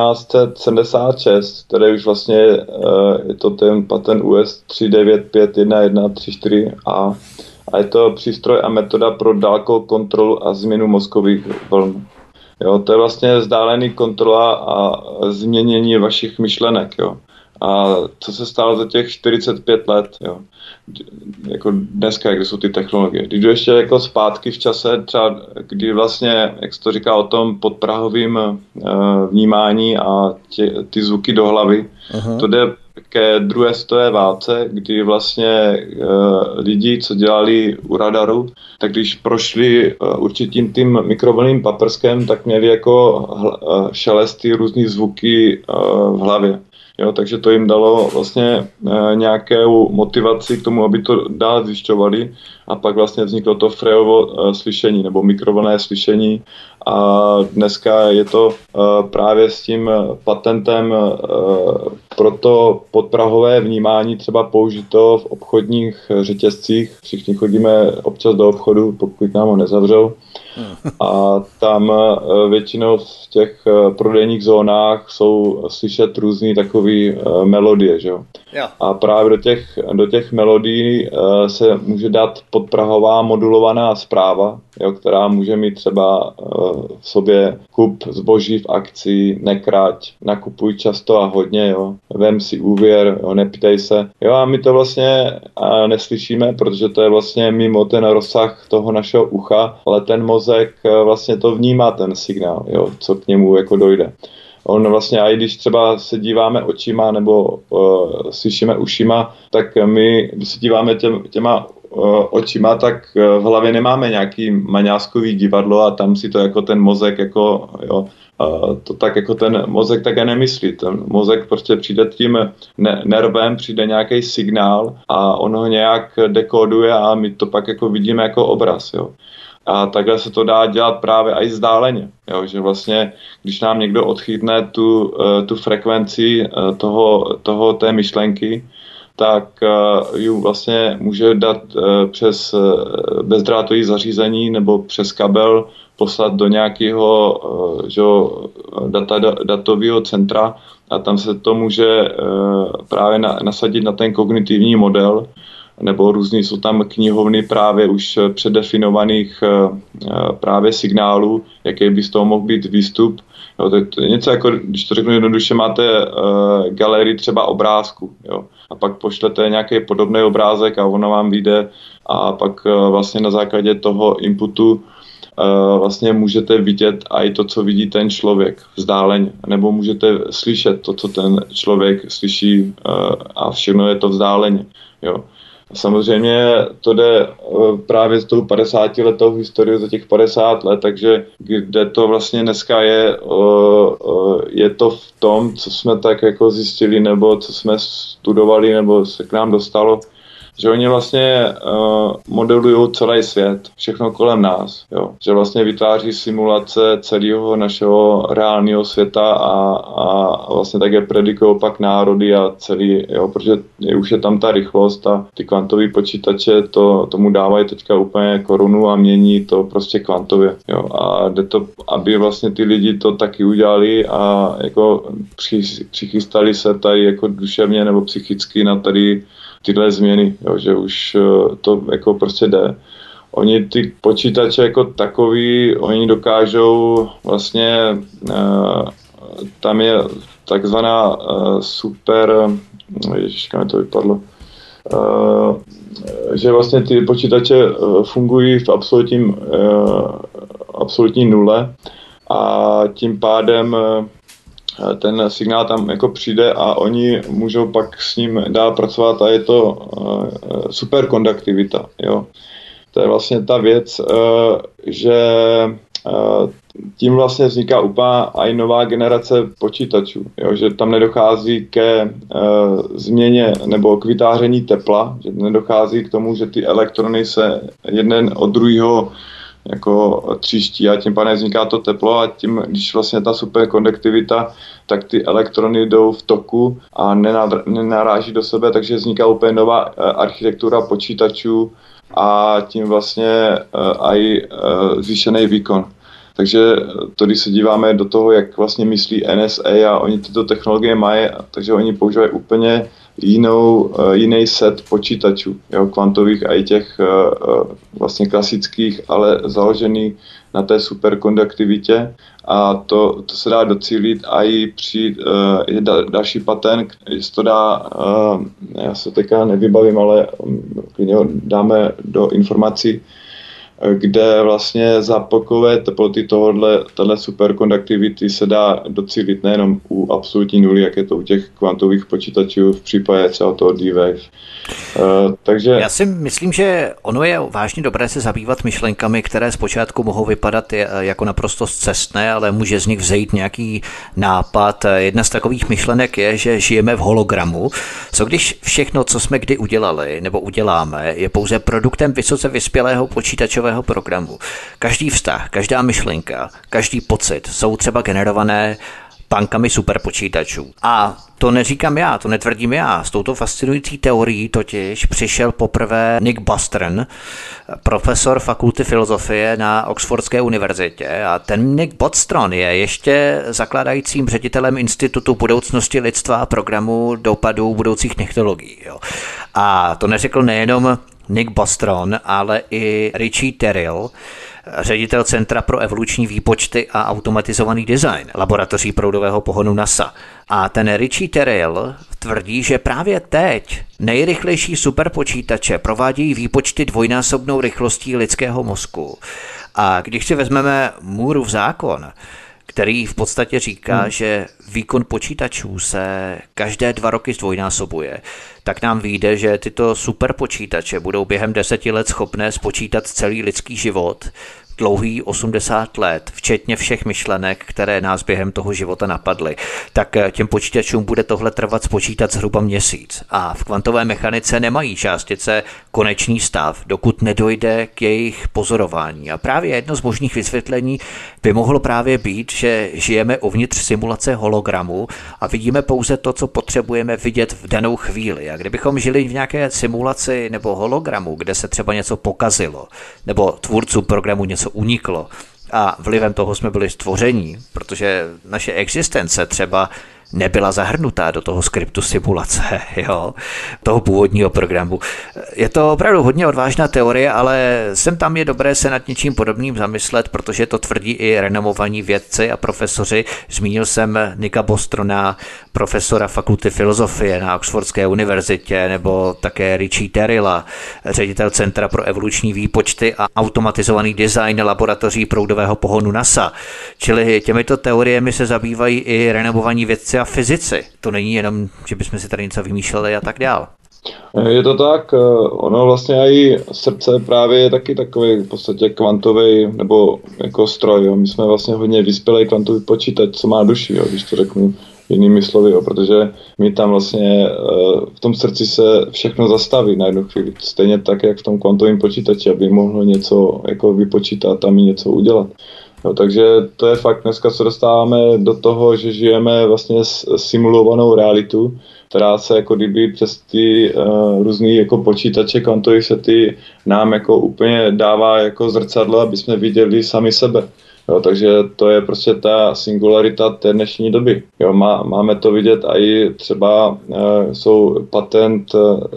1976, který už vlastně je to ten patent US 3951134A a je to přístroj a metoda pro dálkovou kontrolu a změnu mozkových vln. Jo, to je vlastně vzdálený kontrola a změnění vašich myšlenek, jo. A co se stalo za těch 45 let, jo? Jako dneska, kde jsou ty technologie. Když jdu ještě jako zpátky v čase, třeba kdy vlastně, jak jsi to říká o tom podprahovým vnímání a ty zvuky do hlavy, to jde ke druhé světové válce, kdy vlastně lidi, co dělali u radaru, tak když prošli určitým tím mikrovlnným paprskem, tak měli jako šelesty, různý zvuky v hlavě. Jo, takže to jim dalo vlastně nějakou motivaci k tomu, aby to dál zjišťovali a pak vlastně vzniklo to Freyovo slyšení nebo mikrovlnné slyšení a dneska je to právě s tím patentem pro to podprahové vnímání třeba použito v obchodních řetězcích. Všichni chodíme občas do obchodu, pokud nám ho nezavřou. A tam většinou v těch prodejních zónách jsou slyšet různý takový melodie, že jo. A právě do těch melodií se může dát podprahová modulovaná zpráva, jo, která může mít třeba v sobě kup zboží v akci, nekrať, nakupuj často a hodně, jo, vem si úvěr, jo, neptej se. Jo, a my to vlastně neslyšíme, protože to je vlastně mimo ten rozsah toho našeho ucha, ale ten mozek vlastně to vnímá, ten signál, jo, co k němu jako dojde. On vlastně, a i když třeba se díváme očima nebo slyšíme ušima, tak my, když se díváme těma očima, tak v hlavě nemáme nějaký maňáskový divadlo a tam si to jako ten mozek jako, jo, to tak jako ten mozek také nemyslí. Ten mozek prostě přijde tím nervem, přijde nějaký signál a on ho nějak dekoduje a my to pak jako vidíme jako obraz, jo. A takhle se to dá dělat právě i vzdáleně, jo, že vlastně, když nám někdo odchytne tu frekvenci té myšlenky, tak ji vlastně může dát přes bezdrátový zařízení nebo přes kabel poslat do nějakého datového centra a tam se to může právě nasadit na ten kognitivní model, nebo různý jsou tam knihovny právě už předdefinovaných právě signálů, jaký by z toho mohl být výstup. Jo, to je něco jako, když to řeknu jednoduše, máte galerii třeba obrázku, jo, a pak pošlete nějaký podobný obrázek a ono vám vyjde a pak vlastně na základě toho inputu vlastně můžete vidět i to, co vidí ten člověk vzdáleně, nebo můžete slyšet to, co ten člověk slyší a všechno je to vzdáleně. Jo. Samozřejmě to jde právě z tou 50letou historii za těch 50 let, takže kde to vlastně dneska je to v tom, co jsme tak jako zjistili, nebo co jsme studovali, nebo se k nám dostalo, že oni vlastně modelují celý svět, všechno kolem nás, jo. Že vlastně vytváří simulace celého našeho reálného světa a vlastně také predikují pak národy a celý, jo, protože už je tam ta rychlost a ty kvantové počítače tomu dávají teďka úplně korunu a mění to prostě kvantově, jo. A jde to, aby vlastně ty lidi to taky udělali a jako přichystali se tady jako duševně nebo psychicky na tady tyhle změny, jo, že už to jako prostě jde. Oni ty počítače jako takový, oni dokážou vlastně, tam je takzvaná super, ježiška, mi to vypadlo, že vlastně ty počítače fungují v absolutní nule a tím pádem ten signál tam jako přijde a oni můžou pak s ním dál pracovat a je to superkonduktivita. Jo. To je vlastně ta věc, že tím vlastně vzniká úplně i nová generace počítačů, jo, že tam nedochází ke změně nebo k vytváření tepla, že nedochází k tomu, že ty elektrony se jeden od druhého jako tříští a tím pádem vzniká to teplo a tím, když vlastně ta superkonduktivita, tak ty elektrony jdou v toku a nenaráží do sebe, takže vzniká úplně nová architektura počítačů a tím vlastně i zvýšený výkon. Takže to, když se díváme do toho, jak vlastně myslí NSA a oni tyto technologie mají, takže oni používají úplně jiný set počítačů, jo, kvantových a i těch vlastně klasických, ale založený na té superkonduktivitě a to se dá docílit a i při další patent, že se to dá, já se teďka nevybavím, ale klidně ho dáme do informací, kde vlastně za pokové teploty téhle superkonduktivity se dá docílit nejenom u absolutní nuly, jak je to u těch kvantových počítačů v případě třeba toho D-Wave. Takže... Já si myslím, že ono je vážně dobré se zabývat myšlenkami, které zpočátku mohou vypadat jako naprosto scestné, ale může z nich vzejít nějaký nápad. Jedna z takových myšlenek je, že žijeme v hologramu. Co když všechno, co jsme kdy udělali nebo uděláme, je pouze produktem vysoce vyspělého počítačového programu. Každý vztah, každá myšlenka, každý pocit jsou třeba generované bankami superpočítačů. A to neříkám já, to netvrdím já. S touto fascinující teorií totiž přišel poprvé Nick Bostrom, profesor fakulty filozofie na Oxfordské univerzitě. A ten Nick Bostrom je ještě zakládajícím ředitelem Institutu budoucnosti lidstva a programu dopadů budoucích technologií. Jo. A to neřekl nejenom Nick Bostrom, ale i Richie Terrill, ředitel Centra pro evoluční výpočty a automatizovaný design laboratoří proudového pohonu NASA. A ten Richie Terrill tvrdí, že právě teď nejrychlejší superpočítače provádějí výpočty dvojnásobnou rychlostí lidského mozku. A když si vezmeme Moorův zákon, který v podstatě říká, že výkon počítačů se každé 2 roky zdvojnásobuje, tak nám vyjde, že tyto superpočítače budou během 10 let schopné spočítat celý lidský život, dlouhý 80 let, včetně všech myšlenek, které nás během toho života napadly, tak těm počítačům bude tohle trvat spočítat zhruba měsíc. A v kvantové mechanice nemají částice konečný stav, dokud nedojde k jejich pozorování. A právě jedno z možných vysvětlení by mohlo právě být, že žijeme uvnitř simulace hologramu a vidíme pouze to, co potřebujeme vidět v danou chvíli. A kdybychom žili v nějaké simulaci nebo hologramu, kde se třeba něco pokazilo, nebo tvůrcům programu něco uniklo, a vlivem toho jsme byli stvoření, protože naše existence třeba nebyla zahrnutá do toho skriptu simulace, jo, toho původního programu. Je to opravdu hodně odvážná teorie, ale sem tam je dobré se nad něčím podobným zamyslet, protože to tvrdí i renomovaní vědci a profesoři. Zmínil jsem Nicka Bostrona, profesora fakulty filozofie na Oxfordské univerzitě, nebo také Richie Terrilla, ředitel Centra pro evoluční výpočty a automatizovaný design laboratoří proudového pohonu NASA. Čili těmito teoriemi se zabývají i renomovaní vědci a fyzici. To není jenom, že bychom si tady něco vymýšleli a tak dál. Je to tak, ono vlastně i srdce právě je taky takový v podstatě kvantový nebo jako stroj. Jo. My jsme vlastně hodně vyspělý kvantový počítač, co má duši, jo, když to řeknu jinými slovy, jo, protože my tam vlastně v tom srdci se všechno zastaví na jednu chvíli. Stejně tak, jak v tom kvantovém počítači, aby mohlo něco jako vypočítat a mi něco udělat. No, takže to je fakt, dneska se dostáváme do toho, že žijeme vlastně simulovanou realitu, která se jako kdyby přes ty různý jako počítače kvantových sety nám jako úplně dává jako zrcadlo, aby jsme viděli sami sebe. Jo, takže to je prostě ta singularita té dnešní doby. Jo, máme to vidět i třeba jsou patent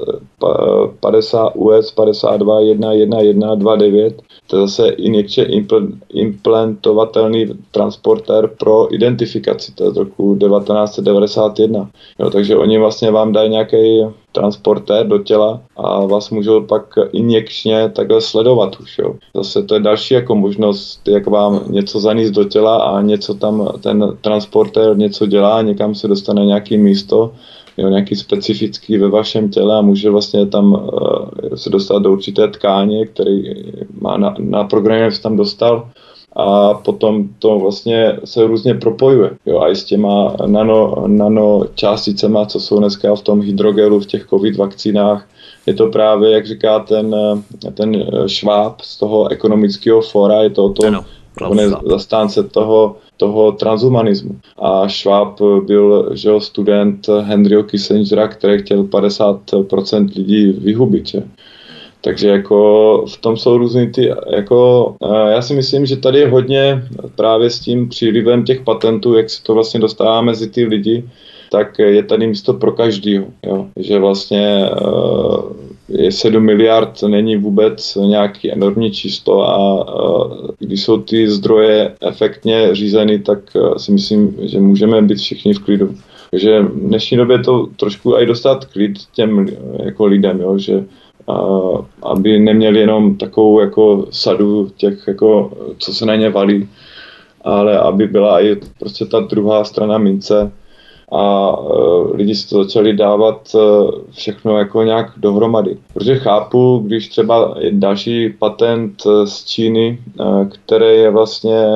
50 US 52 11129, to je zase injekce implantovatelný transportér pro identifikaci, to je z roku 1991. Jo, takže oni vlastně vám dají nějaký transportér do těla a vás můžou pak injekčně takhle sledovat už. Jo. Zase to je další jako možnost, jak vám něco zanést do těla a něco tam ten transportér něco dělá, někam se dostane nějaký místo, jo, nějaký specifický ve vašem těle a může vlastně tam se dostat do určité tkáně, který má na programě se tam dostal a potom to vlastně se různě propojuje. Jo, a i s těma nanočásticema, co jsou dneska v tom hydrogelu, v těch covid vakcínách, je to právě, jak říká ten Schwab z toho ekonomického fóra, je to o tom, on je zastánce toho transhumanismu. A Schwab byl student Henryho Kissingera, který chtěl 50% lidí vyhubit. Že? Takže jako v tom jsou různý ty, jako já si myslím, že tady je hodně právě s tím přílivem těch patentů, jak se to vlastně dostává mezi ty lidi, tak je tady místo pro každýho. Jo? Že vlastně je 7 miliard, není vůbec nějaký enormní číslo a když jsou ty zdroje efektně řízeny, tak si myslím, že můžeme být všichni v klidu. Takže v dnešní době to trošku i dostat klid těm jako lidem, jo? Že aby neměli jenom takovou jako sadu těch, jako, co se na ně valí, ale aby byla i prostě ta druhá strana mince a lidi si to začali dávat všechno jako nějak dohromady. Protože chápu, když třeba je další patent z Číny, který je vlastně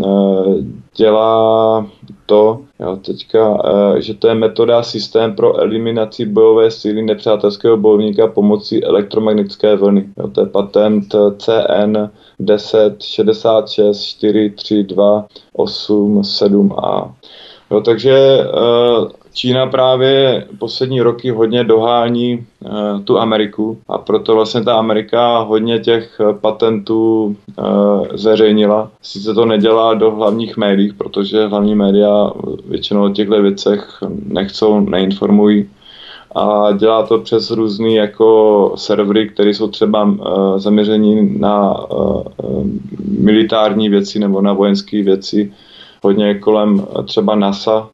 dělá to, že to je metoda systém pro eliminaci bojové síly nepřátelského bojovníka pomocí elektromagnetické vlny. Jo, to je patent CN 10 66 432 87A. Jo, takže Čína právě poslední roky hodně dohání tu Ameriku a proto vlastně ta Amerika hodně těch patentů zveřejnila. Sice to nedělá do hlavních médií, protože hlavní média většinou o těchto věcech nechcou, neinformují. A dělá to přes různý jako servery, které jsou třeba zaměření na militární věci nebo na vojenské věci. Hodně kolem třeba NASA,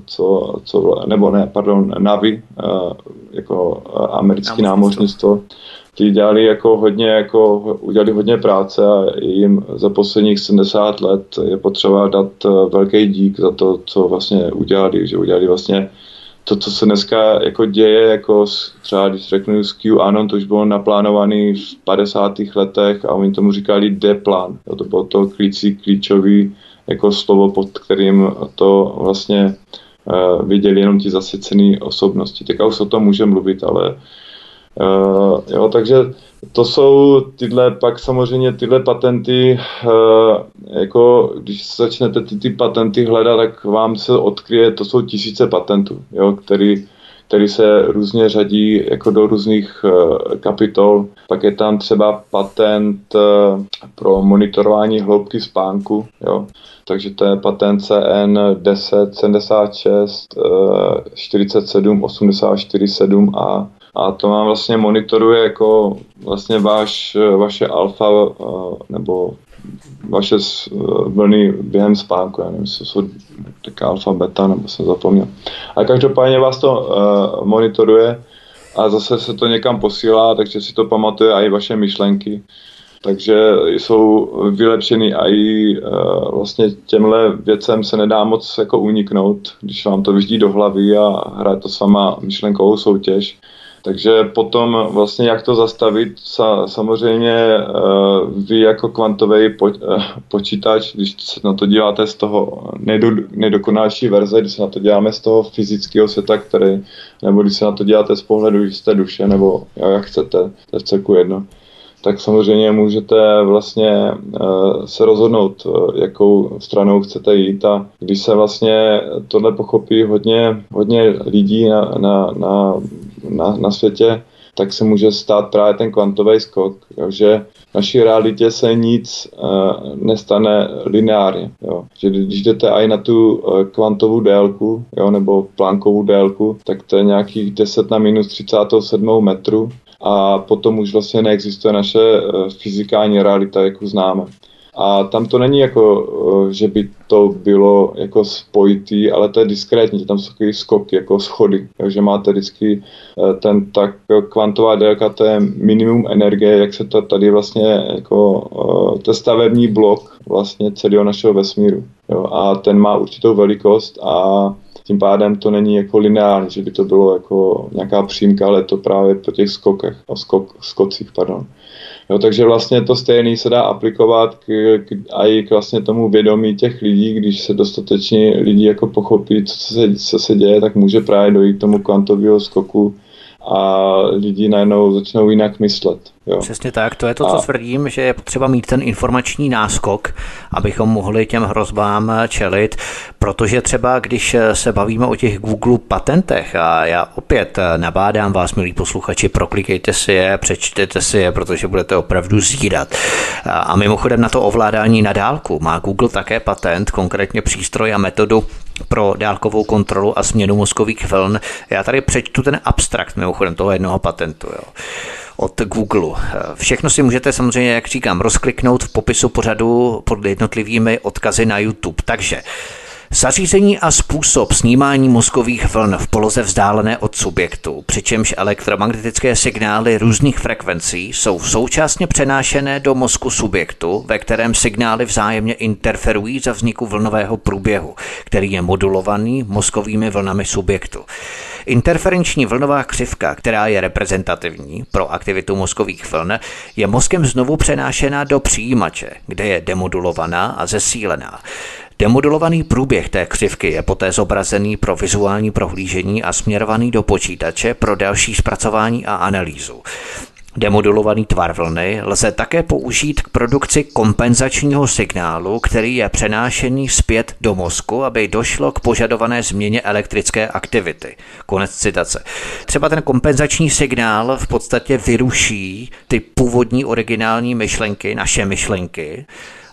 Navy, jako americké námořnictvo. Ty dělali udělali hodně práce a jim za posledních 70 let je potřeba dát velký dík za to, co vlastně udělali, že udělali vlastně to, co se dneska jako děje, jako třeba když řeknu s QAnon, to už bylo naplánované v 50. letech a oni tomu říkali D-plán. To bylo to klíčový jako slovo, pod kterým to vlastně viděli jenom ti zasvěcený osobnosti. Teďka už o tom můžeme mluvit, ale jo, takže to jsou pak samozřejmě tyhle patenty, jako když začnete ty patenty hledat, tak vám se odkryje, to jsou tisíce patentů, jo, který se různě řadí jako do různých kapitol. Pak je tam třeba patent pro monitorování hloubky spánku, jo. Takže to je patent CN 10 76 47 84 7A. A to vám vlastně monitoruje jako vlastně vaše alfa nebo vaše vlny během spánku. Já nevím, jestli jsou taká alfa, beta, nebo jsem zapomněl. A každopádně vás to monitoruje a zase se to někam posílá, takže si to pamatuje i vaše myšlenky. Takže jsou vylepšený a i vlastně těmhle věcem se nedá moc jako uniknout, když vám to vyždí do hlavy a hraje to s váma myšlenkovou soutěž. Takže potom vlastně jak to zastavit, samozřejmě vy jako kvantový počítač, když se na to díváte z toho nejdokonalejší verze, když se na to děláme z toho fyzického světa, nebo když se na to děláte z pohledu jisté duše, nebo jak chcete, to je v celku jedno, tak samozřejmě můžete vlastně se rozhodnout, jakou stranou chcete jít, a když se vlastně tohle pochopí hodně lidí na světě, tak se může stát právě ten kvantový skok, že v naší realitě se nic nestane lineárně. Jo. Že když jdete i na tu kvantovou délku, jo, nebo Planckovou délku, tak to je nějakých 10 na minus 37 metru a potom už vlastně neexistuje naše fyzikální realita, jakou známe. A tam to není jako, že by to bylo jako spojitý, ale to je diskrétní, že tam jsou takový skoky, jako schody. Takže máte vždycky tak kvantová délka, to je minimum energie, jak se to tady vlastně jako, to je stavební blok vlastně celého našeho vesmíru. Jo, a ten má určitou velikost a tím pádem to není jako lineární, že by to bylo jako nějaká přímka, ale to právě po těch skocích, pardon. Jo, takže vlastně to stejné se dá aplikovat i k vlastně tomu vědomí těch lidí, když se dostatečně lidi jako pochopí, co se děje, tak může právě dojít k tomu kvantového skoku a lidi najednou začnou jinak myslet. Jo. Přesně tak, to je to, co tvrdím, že je potřeba mít ten informační náskok, abychom mohli těm hrozbám čelit, protože třeba když se bavíme o těch Google patentech, a já opět nabádám vás, milí posluchači, proklikejte si je, přečtěte si je, protože budete opravdu zírat. A mimochodem na to ovládání na dálku má Google také patent, konkrétně přístroj a metodu pro dálkovou kontrolu a změnu mozkových vln. Já tady přečtu ten abstrakt mimochodem toho jednoho patentu, jo, od Google. Všechno si můžete samozřejmě, jak říkám, rozkliknout v popisu pořadu pod jednotlivými odkazy na YouTube. Takže zařízení a způsob snímání mozkových vln v poloze vzdálené od subjektu, přičemž elektromagnetické signály různých frekvencí jsou současně přenášené do mozku subjektu, ve kterém signály vzájemně interferují za vzniku vlnového průběhu, který je modulovaný mozkovými vlnami subjektu. Interferenční vlnová křivka, která je reprezentativní pro aktivitu mozkových vln, je mozkem znovu přenášena do přijímače, kde je demodulovaná a zesílená. Demodulovaný průběh té křivky je poté zobrazený pro vizuální prohlížení a směrovaný do počítače pro další zpracování a analýzu. Demodulovaný tvar vlny lze také použít k produkci kompenzačního signálu, který je přenášený zpět do mozku, aby došlo k požadované změně elektrické aktivity. Konec citace. Třeba ten kompenzační signál v podstatě vyruší ty původní originální myšlenky, naše myšlenky,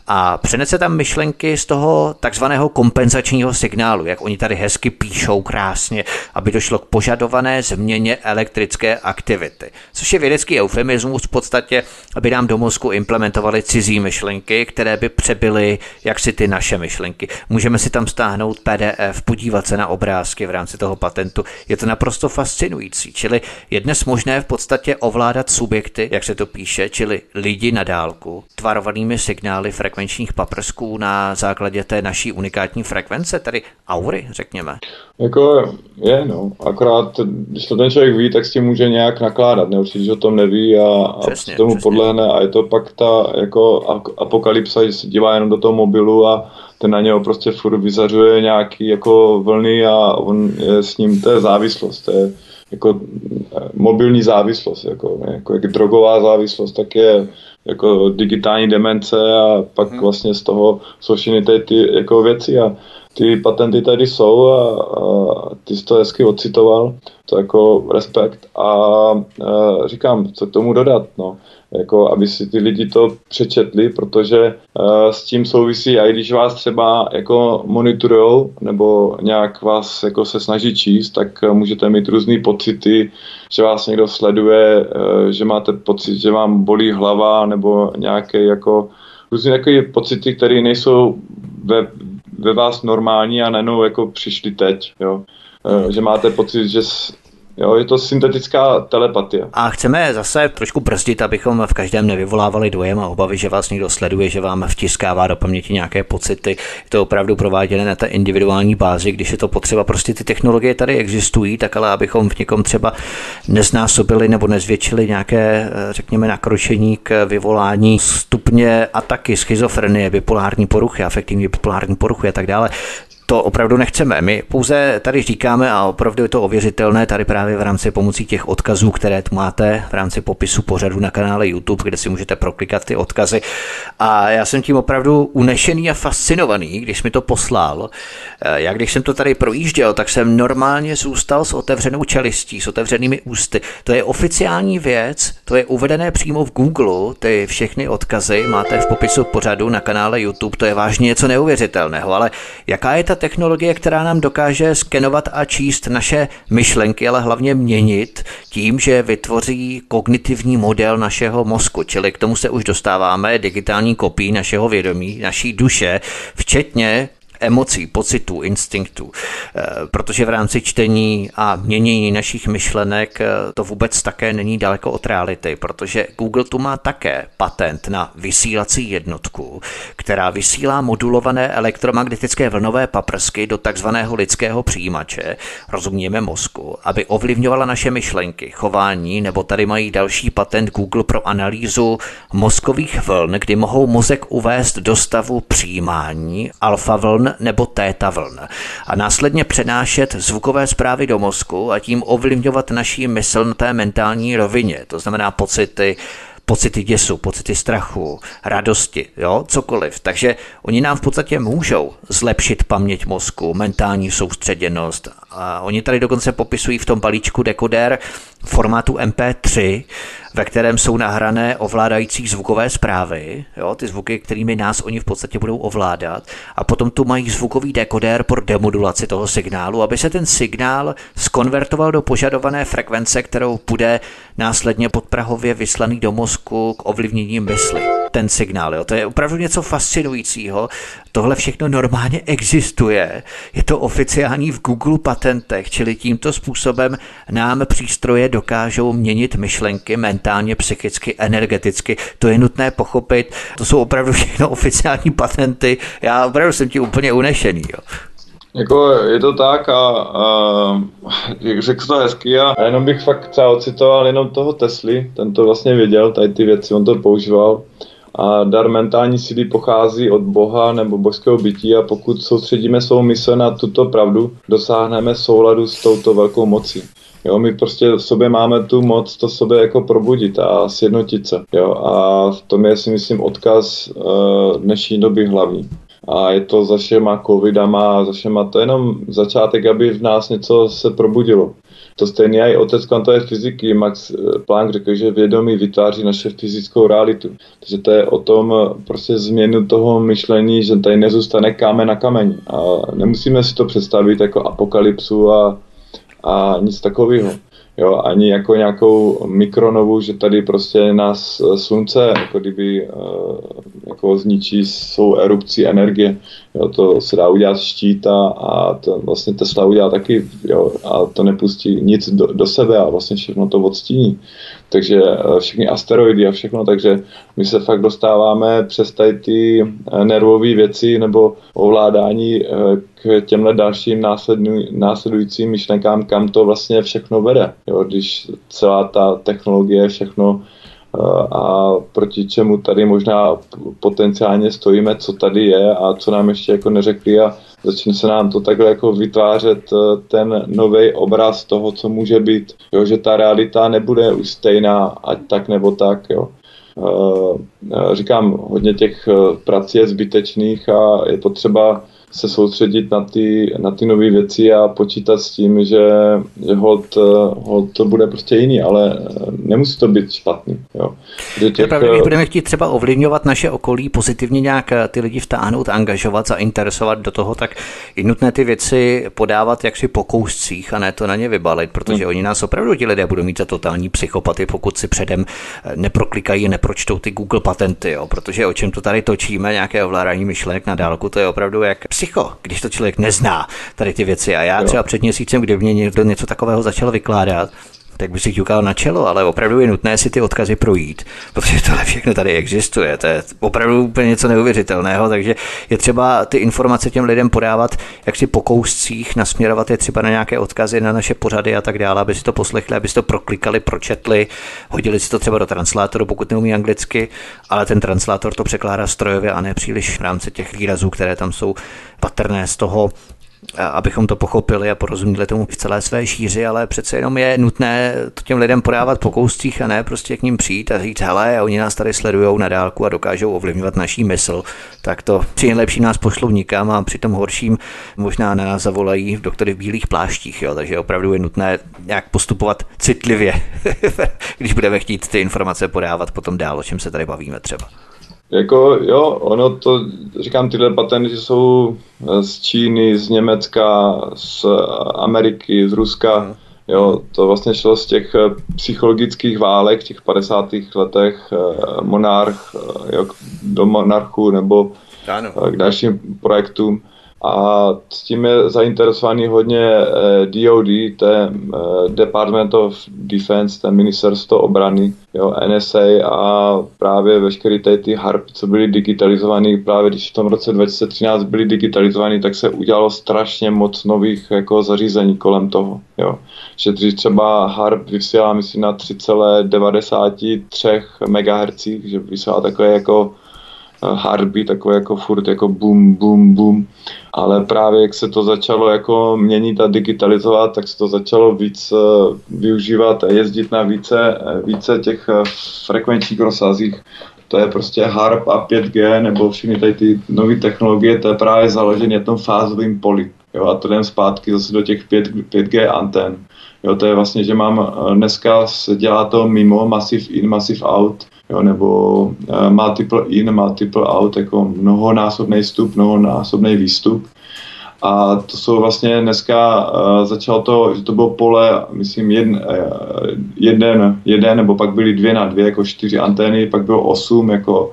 a přenese tam myšlenky z toho takzvaného kompenzačního signálu, jak oni tady hezky píšou krásně, aby došlo k požadované změně elektrické aktivity. Což je vědecký eufemismus v podstatě, aby nám do mozku implementovali cizí myšlenky, které by přebyly jaksi ty naše myšlenky. Můžeme si tam stáhnout PDF, podívat se na obrázky v rámci toho patentu. Je to naprosto fascinující. Čili je dnes možné v podstatě ovládat subjekty, jak se to píše, čili lidi na dálku, tvarovanými signály frekvenčních paprsků na základě té naší unikátní frekvence, tedy aury, řekněme. Jako je, no. Akorát, když to ten člověk ví, tak s tím může nějak nakládat, ne? Určitě, že o tom neví a tomu podlehne a je to pak ta jako apokalypsa, že se dívá jenom do toho mobilu a ten na něho prostě furt vyzařuje nějaký jako vlny a on je s ním, to je závislost, to je jako mobilní závislost, jako jak drogová závislost, tak je jako digitální demence a pak vlastně z toho jsou všechny ty jako věci a ty patenty tady jsou a ty jsi to hezky ocitoval, to jako respekt a říkám, co k tomu dodat, no. Jako, aby si ty lidi to přečetli, protože s tím souvisí, a i když vás třeba jako monitorujou nebo nějak vás jako se snaží číst, tak můžete mít různý pocity, že vás někdo sleduje, že máte pocit, že vám bolí hlava nebo nějaké jako různé takové pocity, které nejsou ve vás normální a najednou jako přišli teď, jo. Že máte pocit, že jo, je to syntetická telepatie. A chceme zase trošku brzdit, abychom v každém nevyvolávali dojem a obavy, že vás někdo sleduje, že vám vtiskává do paměti nějaké pocity. Je to opravdu prováděné na té individuální bázi, když je to potřeba. Prostě ty technologie tady existují, tak ale abychom v někom třeba neznásobili nebo nezvětšili nějaké, řekněme, nakročení k vyvolání stupně ataky, schizofrenie, bipolární poruchy, afektivní bipolární poruchy a tak dále. To opravdu nechceme. My pouze tady říkáme, a opravdu je to ověřitelné tady právě v rámci pomocí těch odkazů, které tu máte v rámci popisu pořadu na kanále YouTube, kde si můžete proklikat ty odkazy. A já jsem tím opravdu unešený a fascinovaný, když mi to poslal. Já když jsem to tady projížděl, tak jsem normálně zůstal s otevřenou čelistí, s otevřenými ústy. To je oficiální věc, to je uvedené přímo v Google, ty všechny odkazy máte v popisu pořadu na kanále YouTube, to je vážně něco neuvěřitelného, ale jaká je ta technologie, která nám dokáže skenovat a číst naše myšlenky, ale hlavně měnit tím, že vytvoří kognitivní model našeho mozku, čili k tomu se už dostáváme, digitální kopii našeho vědomí, naší duše, včetně emocí, pocitů, instinktů, protože v rámci čtení a měnění našich myšlenek to vůbec také není daleko od reality, protože Google tu má také patent na vysílací jednotku, která vysílá modulované elektromagnetické vlnové paprsky do takzvaného lidského přijímače, rozumějme mozku, aby ovlivňovala naše myšlenky, chování, nebo tady mají další patent Google pro analýzu mozkových vln, kdy mohou mozek uvést do stavu přijímání alfa vln nebo téta vln a následně přenášet zvukové zprávy do mozku a tím ovlivňovat naší mysl na té mentální rovině, to znamená pocity děsu, pocity strachu, radosti, jo, cokoliv. Takže oni nám v podstatě můžou zlepšit paměť mozku, mentální soustředěnost. A oni tady dokonce popisují v tom balíčku dekoder formátu MP3, ve kterém jsou nahrané ovládající zvukové zprávy, jo, ty zvuky, kterými nás oni v podstatě budou ovládat. A potom tu mají zvukový dekodér pro demodulaci toho signálu, aby se ten signál skonvertoval do požadované frekvence, kterou bude následně podprahově vyslaný do mozku k ovlivnění mysli. Ten signál, jo, to je opravdu něco fascinujícího. Tohle všechno normálně existuje. Je to oficiální v Google patentech, čili tímto způsobem nám přístroje dokážou měnit myšlenky mentálně, psychicky, energeticky. To je nutné pochopit. To jsou opravdu všechno oficiální patenty. Já opravdu jsem ti úplně unešený. Jo. Jako je to tak a řekl to hezky a jenom bych fakt třeba ocitoval jenom toho Tesly, ten to vlastně věděl, tady ty věci, on to používal. A dar mentální síly pochází od Boha nebo božského bytí a pokud soustředíme svou mysl na tuto pravdu, dosáhneme souladu s touto velkou mocí. Jo, my prostě v sobě máme tu moc to sobě jako probudit a sjednotit se. Jo, a v tom je si myslím odkaz dnešní doby hlavní. A je to za všema covidama, za všema, to je jenom začátek, aby v nás něco se probudilo. To stejně i otec kvantové fyziky Max Planck řekl, že vědomí vytváří naše fyzickou realitu. Takže to je o tom prostě změnu toho myšlení, že tady nezůstane kámen na kameni. A nemusíme si to představit jako apokalypsu a nic takového. Jo, ani jako nějakou mikronovu, že tady prostě nás slunce jako kdyby jako zničí svou erupcí energie. Jo, to se dá udělat štít a to vlastně Tesla udělá taky, jo, a to nepustí nic do sebe a vlastně všechno to odstíní. Takže všechny asteroidy a všechno, takže my se fakt dostáváme přes tady ty nervové věci nebo ovládání k těmhle dalším následujícím myšlenkám, kam to vlastně všechno vede. Jo, když celá ta technologie, všechno a proti čemu tady možná potenciálně stojíme, co tady je a co nám ještě jako neřekli a začne se nám to takhle jako vytvářet ten nový obraz toho, co může být. Jo, že ta realita nebude už stejná, ať tak nebo tak. Jo. Říkám, hodně těch prací je zbytečných a je potřeba se soustředit na ty nové věci a počítat s tím, že hold to bude prostě jiný, ale nemusí to být špatný. Jo. Když budeme chtít třeba ovlivňovat naše okolí, pozitivně nějak ty lidi vtáhnout, angažovat, zainteresovat do toho, tak je nutné ty věci podávat jaksi po kouscích a ne to na ně vybalit, protože oni nás opravdu ti lidé budou mít za totální psychopaty, pokud si předem neproklikají, nepročtou ty Google patenty, jo, protože o čem to tady točíme, nějaké ovládání myšlenek na dálku, to je opravdu jak psycho, když to člověk nezná tady ty věci. A já třeba před měsícem, kdy mě někdo něco takového začal vykládat, tak by si ťukal na čelo, ale opravdu je nutné si ty odkazy projít, protože tohle všechno tady existuje. To je opravdu úplně něco neuvěřitelného, takže je třeba ty informace těm lidem podávat jaksi po kouscích, nasměrovat je třeba na nějaké odkazy, na naše pořady a tak dále, aby si to poslechli, aby si to proklikali, pročetli, hodili si to třeba do translátoru, pokud neumí anglicky, ale ten translátor to překládá strojově a ne příliš v rámci těch výrazů, které tam jsou patrné z toho, abychom to pochopili a porozuměli tomu v celé své šíři, ale přece jenom je nutné to těm lidem podávat po kouscích a ne prostě k ním přijít a říct, hele, oni nás tady sledujou na dálku a dokážou ovlivňovat naší mysl, tak to při nejlepším nás pošlou nikam a při tom horším možná na nás zavolají doktory v bílých pláštích, jo, takže opravdu je nutné nějak postupovat citlivě, když budeme chtít ty informace podávat potom dál, o čem se tady bavíme třeba. Jako jo, ono to, říkám, tyhle patenty jsou z Číny, z Německa, z Ameriky, z Ruska, jo, to vlastně šlo z těch psychologických válek v těch 50. letech, monarch, jo, do monarchu nebo k dalším projektům. A s tím je zainteresovaný hodně DOD, to je Department of Defense, to je ministerstvo obrany, jo, NSA a právě veškeré ty HARP, co byly digitalizované, právě když v tom roce 2013 byly digitalizované, tak se udělalo strašně moc nových jako zařízení kolem toho. Jo. Že třeba HARP vysílá, myslím, na 3,93 MHz, že vysílá takové jako harby, takové jako furt jako bum, bum, bum, ale právě jak se to začalo jako měnit a digitalizovat, tak se to začalo víc využívat a jezdit na více těch frekvenčních rozsazích. To je prostě HARP a 5G nebo všechny tady ty nové technologie, to je právě založené na tom fázovém poli. Jo, a to jdem zpátky zase do těch 5G antén. Jo, to je vlastně, že mám dneska se dělá to mimo massive in, massive out, jo, nebo multiple in, multiple out, jako mnohonásobný vstup, mnohonásobný výstup. A to jsou vlastně dneska, začalo to, že to bylo pole, myslím, jeden, nebo pak byly 2 na 2, jako 4 antény, pak bylo 8, jako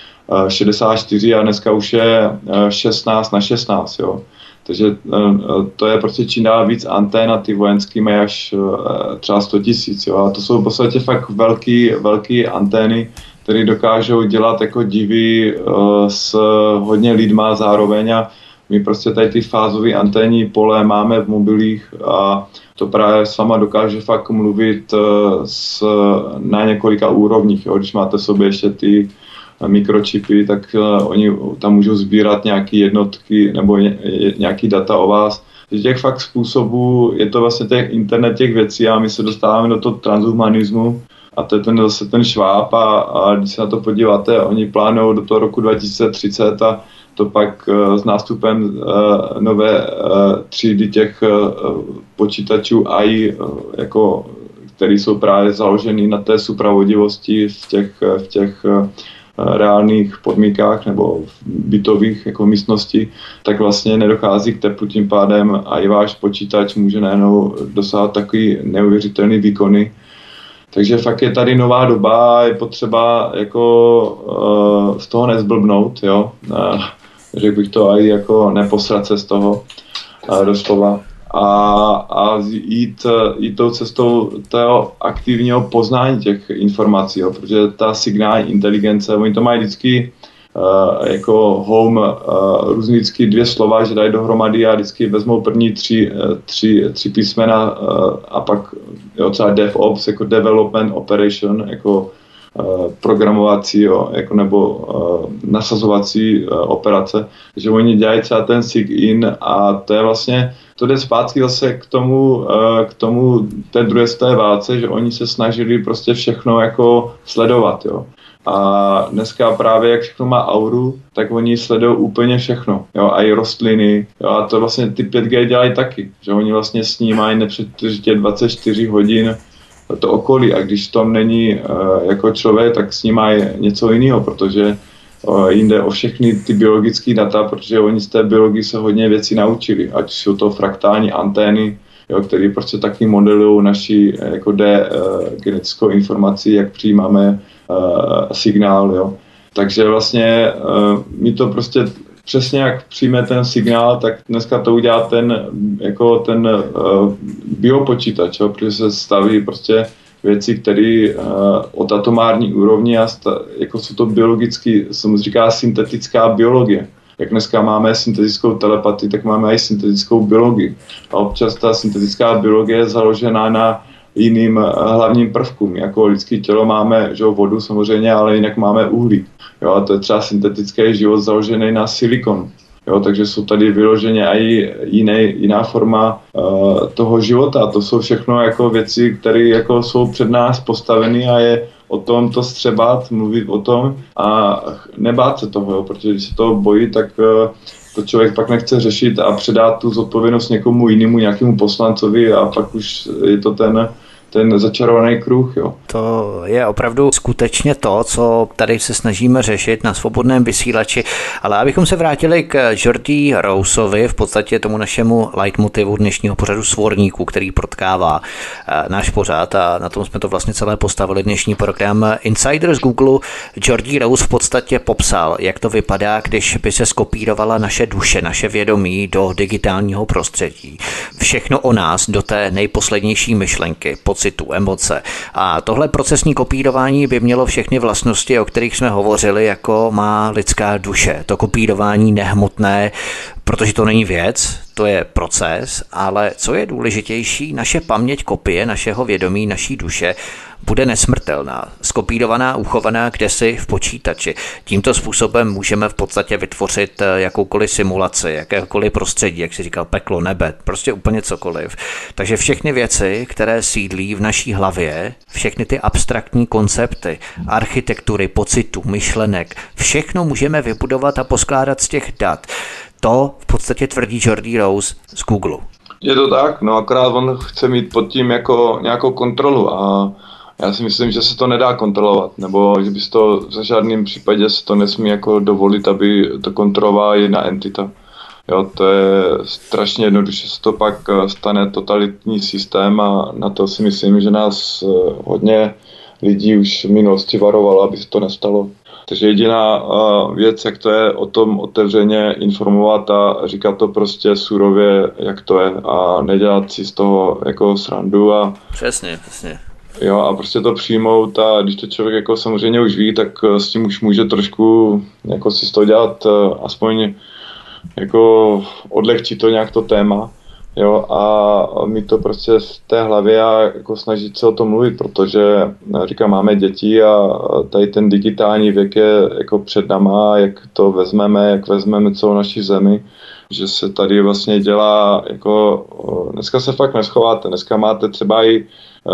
64 a dneska už je 16 na 16, jo. Takže to je prostě čím dál víc antén a ty vojenský mají až třeba 100 000, jo. A to jsou v podstatě fakt velký antény, které dokážou dělat jako divy s hodně lidma zároveň a my prostě tady ty fázové anténní pole máme v mobilích a to právě s váma dokáže fakt mluvit na několika úrovních, jo. Když máte v sobě ještě ty mikročipy, tak oni tam můžou sbírat nějaké jednotky nebo nějaký data o vás. Těch fakt způsobů je to vlastně internet těch věcí a my se dostáváme do toho transhumanismu a to je zase ten šváb a když se na to podíváte, oni plánují do toho roku 2030 a to pak s nástupem nové třídy těch počítačů AI, jako, které jsou právě založené na té supravodivosti v těch reálných podmínkách nebo bytových jako místností, tak vlastně nedochází k teplu, tím pádem a i váš počítač může najednou dosáhat takový neuvěřitelný výkony. Takže fakt je tady nová doba, je potřeba jako z toho nezblbnout, jo. Řekl bych to i jako neposrat se z toho doslova. A jít tou cestou toho aktivního poznání těch informací, jo, protože ta signální inteligence, oni to mají vždycky jako home různý vždycky 2 slova, že dají dohromady a vždycky vezmou první 3 písmena a pak jo, třeba DevOps, jako Development Operation, jako programovací, jo, jako nebo nasazovací operace, že oni dělají třeba ten sig-in a to je vlastně, to jde zpátky zase k tomu té druhé světové válce, že oni se snažili prostě všechno jako sledovat, jo. A dneska právě jak všechno má auru, tak oni sledují úplně všechno, jo, a i rostliny, jo, a to vlastně ty 5G dělají taky, že oni vlastně snímají nepřetržitě 24 hodin to okolí a když tam není jako člověk, tak snímají něco jiného, protože jim jde o všechny ty biologické data, protože oni z té biologie se hodně věcí naučili, ať jsou to fraktální antény, jo, které prostě taky modelují naši jako genetickou informaci, jak přijímáme signál. Jo. Takže vlastně my to prostě přesně jak přijme ten signál, tak dneska to udělá ten biopočítač, jo, protože se staví prostě věci, které od atomární úrovni a jako jsou to biologicky, se mu říká syntetická biologie. Jak dneska máme syntetickou telepatii, tak máme i syntetickou biologii. A občas ta syntetická biologie je založená na jiným hlavním prvkům. Jako lidské tělo máme, že, vodu samozřejmě, ale jinak máme uhlí. Jo, a to je třeba syntetický život založený na silikonu. Jo, takže jsou tady vyloženě i jiná forma toho života. To jsou všechno jako věci, které jako jsou před nás postaveny a je o tom to střebat, mluvit o tom a nebát se toho, jo, protože když se toho bojí, tak to člověk pak nechce řešit a předat tu zodpovědnost někomu jinému, nějakému poslancovi a pak už je to ten začarovaný kruh. Jo. To je opravdu skutečně to, co tady se snažíme řešit na Svobodném vysílači, ale abychom se vrátili k Jordi Roseovi, v podstatě tomu našemu leitmotivu dnešního pořadu Svorníků, který protkává náš pořad a na tom jsme to vlastně celé postavili dnešní program. Insider z Google Jordi Rose v podstatě popsal, jak to vypadá, když by se skopírovala naše duše, naše vědomí do digitálního prostředí. Všechno o nás do té nejposlednější myšlenky, pocitu, emoce. A tohle procesní kopírování by mělo všechny vlastnosti, o kterých jsme hovořili, jako má lidská duše. To kopírování nehmotné, protože to není věc, to je proces, ale co je důležitější, naše paměť kopie našeho vědomí, naší duše bude nesmrtelná, skopírovaná, uchovaná kdesi v počítači. Tímto způsobem můžeme v podstatě vytvořit jakoukoliv simulaci, jakékoliv prostředí, jak si říkal, peklo, nebe, prostě úplně cokoliv. Takže všechny věci, které sídlí v naší hlavě, všechny ty abstraktní koncepty, architektury, pocitů, myšlenek, všechno můžeme vybudovat a poskládat z těch dat. To v podstatě tvrdí Jordi Rose z Google. Je to tak, no akorát on chce mít pod tím jako nějakou kontrolu a já si myslím, že se to nedá kontrolovat, nebo že by to v žádném případě se to nesmí jako dovolit, aby to kontrolovala jedna entita. Jo, to je strašně jednoduše, se to pak stane totalitní systém a na to si myslím, že nás hodně lidí už v minulosti varovalo, aby se to nestalo. Takže jediná věc, jak to je, o tom otevřeně informovat a říkat to prostě surově, jak to je a nedělat si z toho jako srandu. Přesně. Jo, a prostě to přijmout a když to člověk jako samozřejmě už ví, tak s tím už může trošku jako si z toho dělat aspoň jako odlehčit to nějak to téma. Jo, a my to prostě v té hlavě a jako snažit se o tom mluvit, protože říkám, máme děti a tady ten digitální věk je jako před náma, jak to vezmeme, jak vezmeme celou naši zemi, že se tady vlastně dělá jako, dneska se fakt neschováte, dneska máte třeba i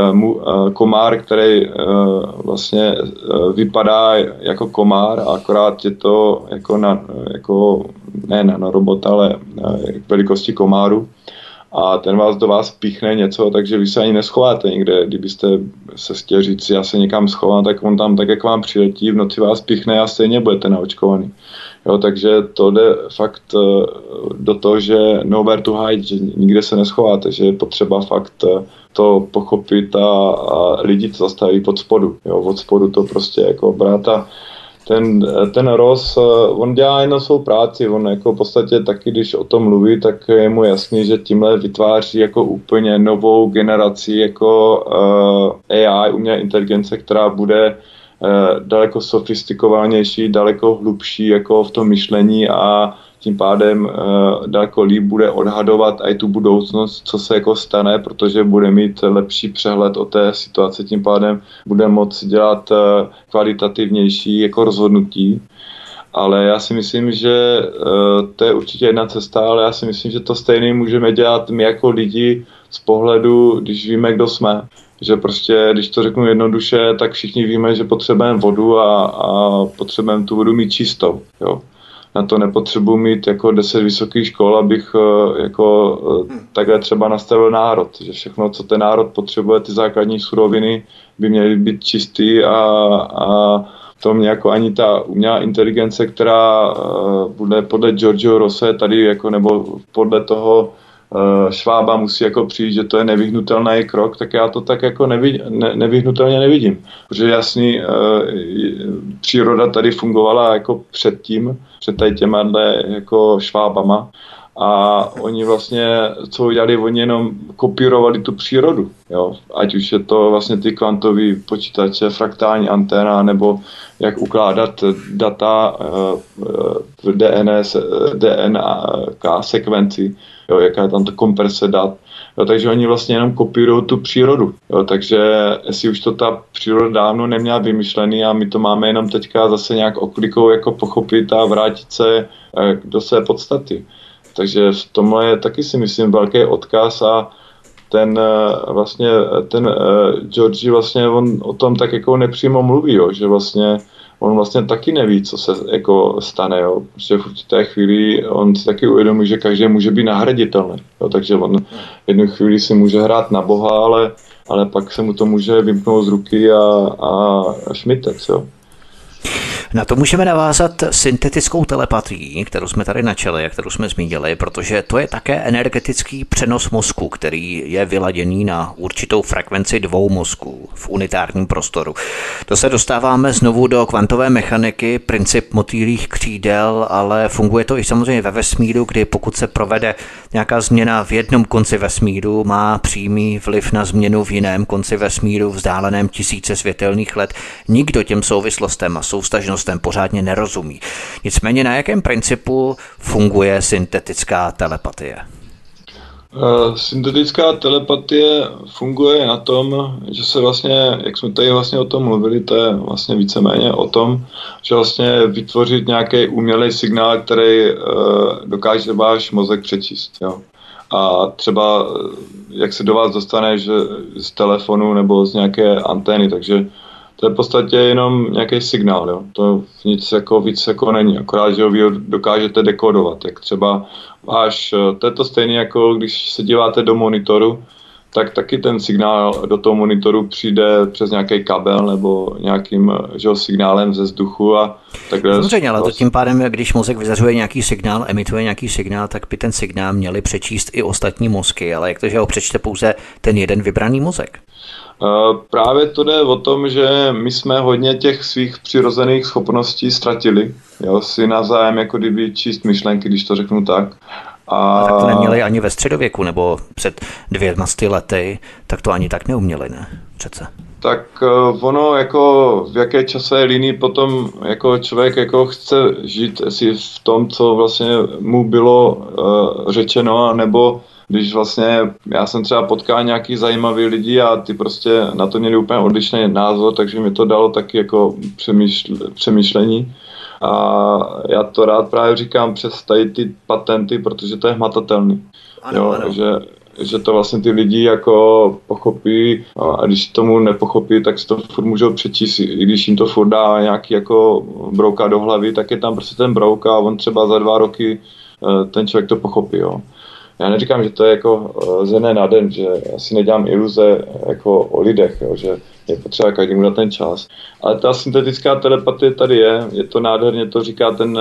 komár, který vlastně vypadá jako komár, a akorát je to jako ne na robota, ale velikosti komáru. A ten do vás píchne něco, takže vy se ani neschováte někde. Kdybyste se chtěli říct, já se někam schovám, tak on tam tak, jak vám přiletí, v noci vás píchne a stejně budete naočkovaný. Jo, takže to jde fakt do toho, že nowhere to hide, že nikde se neschováte, že je potřeba fakt to pochopit a lidi to zastaví pod spodu. Jo, od spodu to prostě jako brát a ten Ross, on dělá jenom svou práci, on jako v podstatě taky, když o tom mluví, tak je mu jasný, že tímhle vytváří jako úplně novou generaci jako AI, umělé inteligence, která bude daleko sofistikovanější, daleko hlubší jako v tom myšlení a tím pádem daleko líp bude odhadovat i tu budoucnost, co se jako stane, protože bude mít lepší přehled o té situaci, tím pádem bude moct dělat kvalitativnější jako rozhodnutí. Ale já si myslím, že to je určitě jedna cesta, ale já si myslím, že to stejně můžeme dělat my jako lidi z pohledu, když víme, kdo jsme. že prostě, když to řeknu jednoduše, tak všichni víme, že potřebujeme vodu a potřebujeme tu vodu mít čistou, jo. Na to nepotřebuji mít jako 10 vysokých škol, abych jako takhle třeba nastavil národ, že všechno, co ten národ potřebuje, ty základní suroviny by měly být čistý a to mě jako ani ta umělá inteligence, která bude podle Giorgio Rose tady jako nebo podle toho Švába musí jako přijít, že to je nevyhnutelný krok, tak já to tak jako nevyhnutelně nevidím. Protože jasný, příroda tady fungovala jako před tady těma jako Švábama a oni vlastně, co udělali, oni jenom kopírovali tu přírodu, jo? Ať už je to vlastně ty kvantový počítače, fraktální anténa, nebo jak ukládat data v DNK sekvenci, jo? Jaká je tam ta komprese dat. Jo, takže oni vlastně jenom kopírují tu přírodu. Jo, takže jestli už to ta příroda dávno neměla vymyšlený a my to máme jenom teďka zase nějak oklikou jako pochopit a vrátit se do své podstaty. Takže v tomhle je taky si myslím velký odkaz a ten Georgi vlastně on o tom tak jako nepřímo mluví, jo, že vlastně on vlastně taky neví, co se jako stane, jo. Protože v určité chvíli on si taky uvědomí, že každý může být nahraditelný, jo. Takže on jednu chvíli si může hrát na Boha, ale pak se mu to může vymknout z ruky a šmitec, jo. Na to můžeme navázat syntetickou telepatií, kterou jsme tady načali a kterou jsme zmínili, protože to je také energetický přenos mozku, který je vyladěný na určitou frekvenci dvou mozků v unitárním prostoru. To se dostáváme znovu do kvantové mechaniky, princip motýlích křídel, ale funguje to i samozřejmě ve vesmíru, kdy pokud se provede nějaká změna v jednom konci vesmíru, má přímý vliv na změnu v jiném konci vesmíru vzdáleném tisíce světelných let. Nikdo těm souvislostem a soustažnostem pořádně nerozumí. Nicméně na jakém principu funguje syntetická telepatie? Syntetická telepatie funguje na tom, že se vlastně, jak jsme tady vlastně o tom mluvili, to je vlastně víceméně o tom, že vlastně vytvořit nějaký umělý signál, který dokáže váš mozek přečíst. Jo. A třeba jak se do vás dostane, že z telefonu nebo z nějaké antény, takže to je v podstatě jenom nějaký signál, jo. To nic jako víc jako není, akorát, že ho vy dokážete dekodovat, jak třeba to je to stejné jako když se díváte do monitoru, tak taky ten signál do toho monitoru přijde přes nějaký kabel nebo nějakým signálem ze vzduchu a takhle. Samozřejmě, ale to tím pádem, když mozek vyzařuje nějaký signál, emituje nějaký signál, tak by ten signál měli přečíst i ostatní mozky, ale jak to, že ho přečte pouze ten jeden vybraný mozek? Právě to jde o tom, že my jsme hodně těch svých přirozených schopností ztratili. Jo, si navzájem jako kdyby číst myšlenky, když to řeknu tak. A tak to neměli ani ve středověku, nebo před 200 lety, tak to ani tak neuměli, ne? Přece. Tak ono jako v jaké časové linii potom jako člověk jako chce žít, jestli v tom, co vlastně mu bylo řečeno, nebo když vlastně já jsem třeba potkal nějaký zajímavý lidi a ty prostě na to měli úplně odlišný názor, takže mi to dalo taky jako přemýšlení. A já to rád právě říkám přes tady ty patenty, protože to je hmatatelný. Ano. Že to vlastně ty lidi jako pochopí a když tomu nepochopí, tak si to furt můžou přečíst. I když jim to furt dá nějaký jako brouka do hlavy, tak je tam prostě ten brouk a on třeba za 2 roky ten člověk to pochopí. Jo. Já neříkám, že to je jako ze dne na den, že já si nedělám iluze jako o lidech, jo, že je potřeba každému dát ten čas. Ale ta syntetická telepatie tady je to nádherně, to říká ten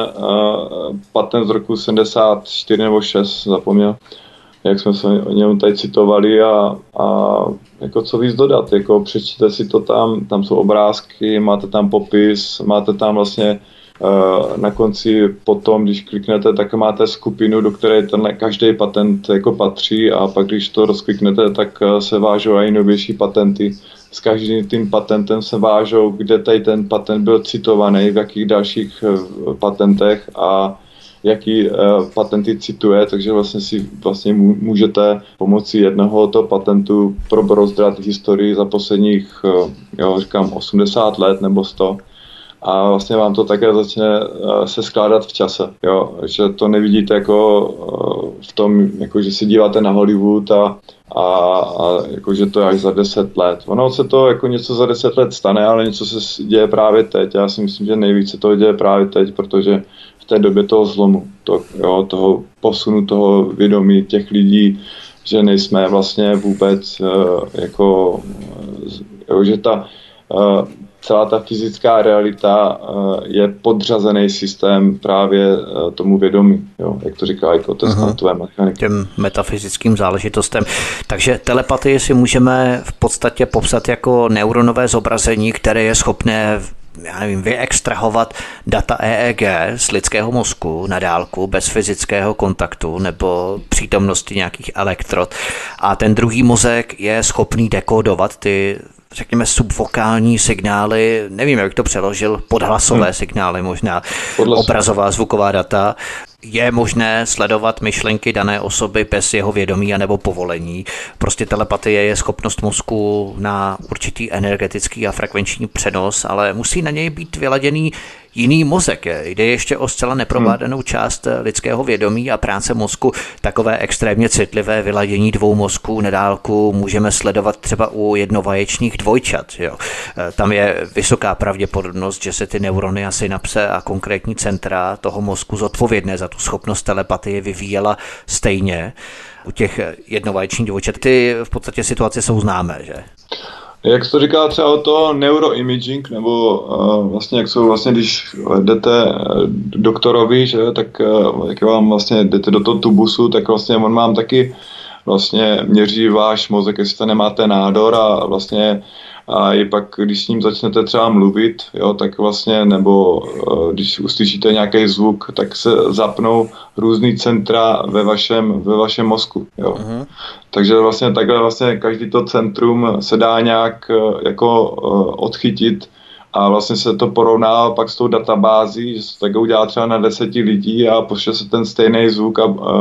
patent z roku 74 nebo 6, zapomněl, jak jsme se o něm tady citovali a jako co víc dodat, jako přečtěte si to tam jsou obrázky, máte tam popis, máte tam vlastně na konci potom, když kliknete, tak máte skupinu, do které každý patent jako patří a pak když to rozkliknete, tak se vážou i novější patenty. S každým tím patentem se vážou, kde tady ten patent byl citovaný, v jakých dalších patentech a jaký patenty cituje, takže vlastně můžete pomocí jednoho toho patentu probrozdrat historii za posledních, říkám, 80 let nebo 100. a vlastně vám to také začne se skládat v čase, jo? Že to nevidíte jako v tom, jako že si díváte na Hollywood a jako, že to je až za 10 let. Ono se to jako něco za 10 let stane, ale něco se děje právě teď. Já si myslím, že nejvíce toho děje právě teď, protože v té době toho zlomu, toho posunu, toho vědomí těch lidí, že nejsme vlastně vůbec že ta celá ta fyzická realita je podřazený systém právě tomu vědomí, jo, jak to říká jako to kvantové mechaniky. Těm metafyzickým záležitostem. Takže telepatii si můžeme v podstatě popsat jako neuronové zobrazení, které je schopné vyextrahovat data EEG z lidského mozku na dálku bez fyzického kontaktu nebo přítomnosti nějakých elektrod. A ten druhý mozek je schopný dekodovat ty, řekněme, subvokální signály, nevím, jak to přeložil, podhlasové signály možná, obrazová, zvuková data. Je možné sledovat myšlenky dané osoby bez jeho vědomí anebo povolení. Prostě telepatie je schopnost mozku na určitý energetický a frekvenční přenos, ale musí na něj být vyladěný jiný mozek. Jde ještě o zcela neprobádanou část lidského vědomí a práce mozku. Takové extrémně citlivé vyladění dvou mozků na dálku můžeme sledovat třeba u jednovaječných dvojčat. Jo. Tam je vysoká pravděpodobnost, že se ty neurony a synapse a konkrétní centra toho mozku zodpovědné za tu schopnost telepatie vyvíjela stejně. U těch jednovaječných dvojčat ty v podstatě situace jsou známé, že? Jak se to říká třeba o to neuroimaging, nebo vlastně jak jsou vlastně, když jdete doktorovi, že, tak jak vám vlastně jdete do toho tubusu, tak vlastně on vám taky vlastně měří váš mozek, jestli to nemáte nádor a vlastně a i pak, když s ním začnete třeba mluvit, jo, tak vlastně, nebo když uslyšíte nějaký zvuk, tak se zapnou různý centra ve vašem mozku. Jo. Takže vlastně takhle vlastně každý to centrum se dá nějak jako odchytit a vlastně se to porovná pak s tou databází, že se tak udělá třeba na 10 lidí a pošle se ten stejný zvuk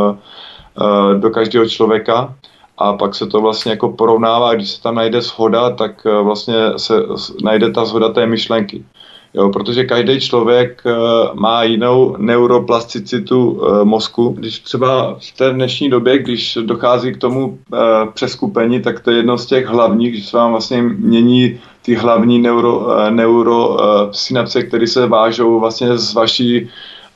do každého člověka. A pak se to vlastně jako porovnává, když se tam najde shoda, tak vlastně se najde ta shoda té myšlenky. Jo, protože každý člověk má jinou neuroplasticitu mozku. Když třeba v té dnešní době, když dochází k tomu přeskupení, tak to je jedno z těch hlavních, když se vám vlastně mění ty hlavní neurosynapse, které se vážou vlastně z vaší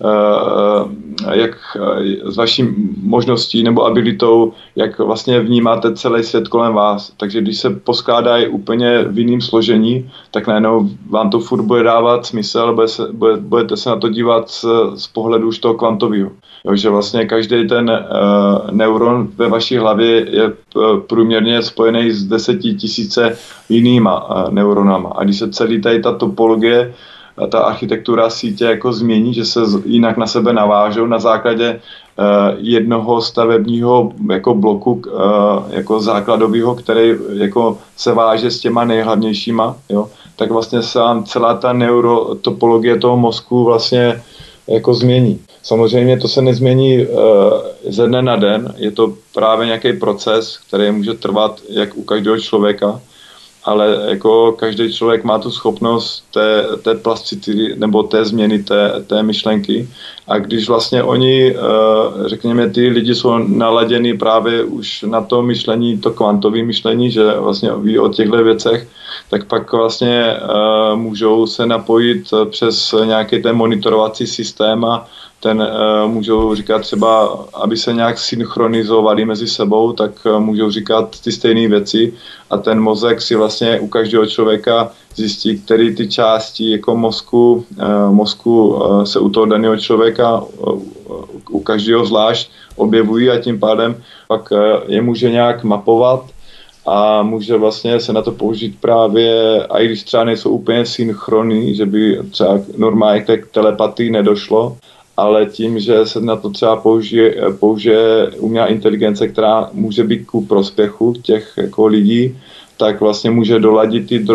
s vaší možností nebo abilitou, jak vlastně vnímáte celý svět kolem vás. Takže když se poskládají úplně v jiném složení, tak najednou vám to furt bude dávat smysl, budete se na to dívat z pohledu už toho kvantového. Takže vlastně každý ten neuron ve vaší hlavě je průměrně spojený s 10 000 jinýma neuronama. A když se celý tady ta topologie, ta architektura sítě jako změní, že se jinak na sebe navážou na základě jednoho stavebního jako bloku jako základového, který jako se váže s těma nejhlavnějšíma, jo, tak vlastně se vám celá ta neurotopologie toho mozku vlastně jako změní. Samozřejmě to se nezmění ze dne na den, je to právě nějaký proces, který může trvat jak u každého člověka, ale jako každý člověk má tu schopnost té plasticity nebo té změny té myšlenky. A když vlastně oni, řekněme, ty lidi jsou naladěni právě už na to myšlení, to kvantové myšlení, že vlastně ví o těchto věcech, tak pak vlastně můžou se napojit přes nějaký ten monitorovací systém a ten můžou říkat třeba, aby se nějak synchronizovali mezi sebou, tak můžou říkat ty stejné věci a ten mozek si vlastně u každého člověka zjistí, který ty části jako mozku se u toho daného člověka u každého zvlášť objevují a tím pádem pak je může nějak mapovat a může vlastně se na to použít právě, a i když třeba nejsou úplně synchronní, že by třeba normálně k telepatii nedošlo, ale tím, že se na to třeba použije umělá inteligence, která může být ku prospěchu těch jako lidí, tak vlastně může doladit ty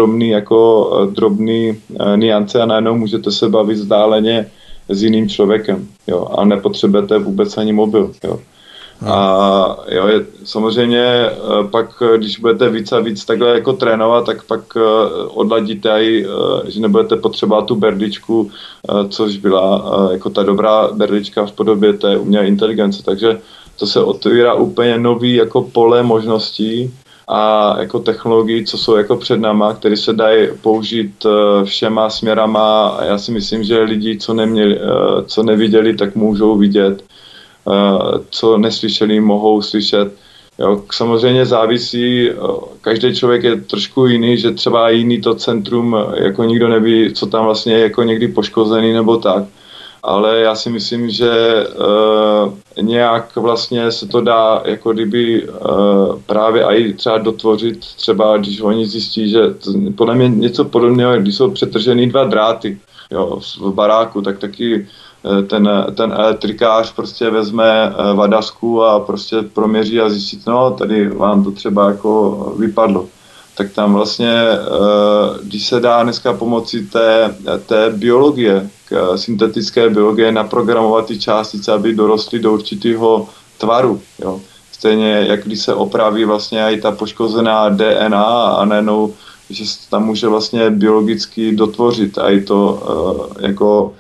drobný niance a najednou můžete se bavit vzdáleně s jiným člověkem, jo, a nepotřebujete vůbec ani mobil, jo. A jo, samozřejmě pak, když budete víc a víc takhle jako trénovat, tak pak odladíte i, že nebudete potřebovat tu berličku, což byla jako ta dobrá berlička v podobě té umělé inteligence. Takže to se otvírá úplně nový jako pole možností a jako technologií, co jsou jako před náma, které se dají použít všema směrama. A já si myslím, že lidi, co neviděli, tak můžou vidět. Co neslyšeli, mohou slyšet. Jo, samozřejmě závisí, každý člověk je trošku jiný, že třeba jiný to centrum, jako nikdo neví, co tam vlastně je jako někdy poškozený nebo tak. Ale já si myslím, že nějak vlastně se to dá jako kdyby právě i třeba dotvořit, třeba když oni zjistí, že podle mě něco podobného, když jsou přetržený 2 dráty, jo, v baráku, tak taky ten elektrikář prostě vezme vadasku a prostě proměří a zjistí, no tady vám to třeba jako vypadlo. Tak tam vlastně, když se dá dneska pomocí té biologie, syntetické biologie, naprogramovat ty částice, aby dorostly do určitého tvaru. Jo. Stejně jak když se opraví vlastně i ta poškozená DNA a najednou, že se tam může vlastně biologicky dotvořit a i to jako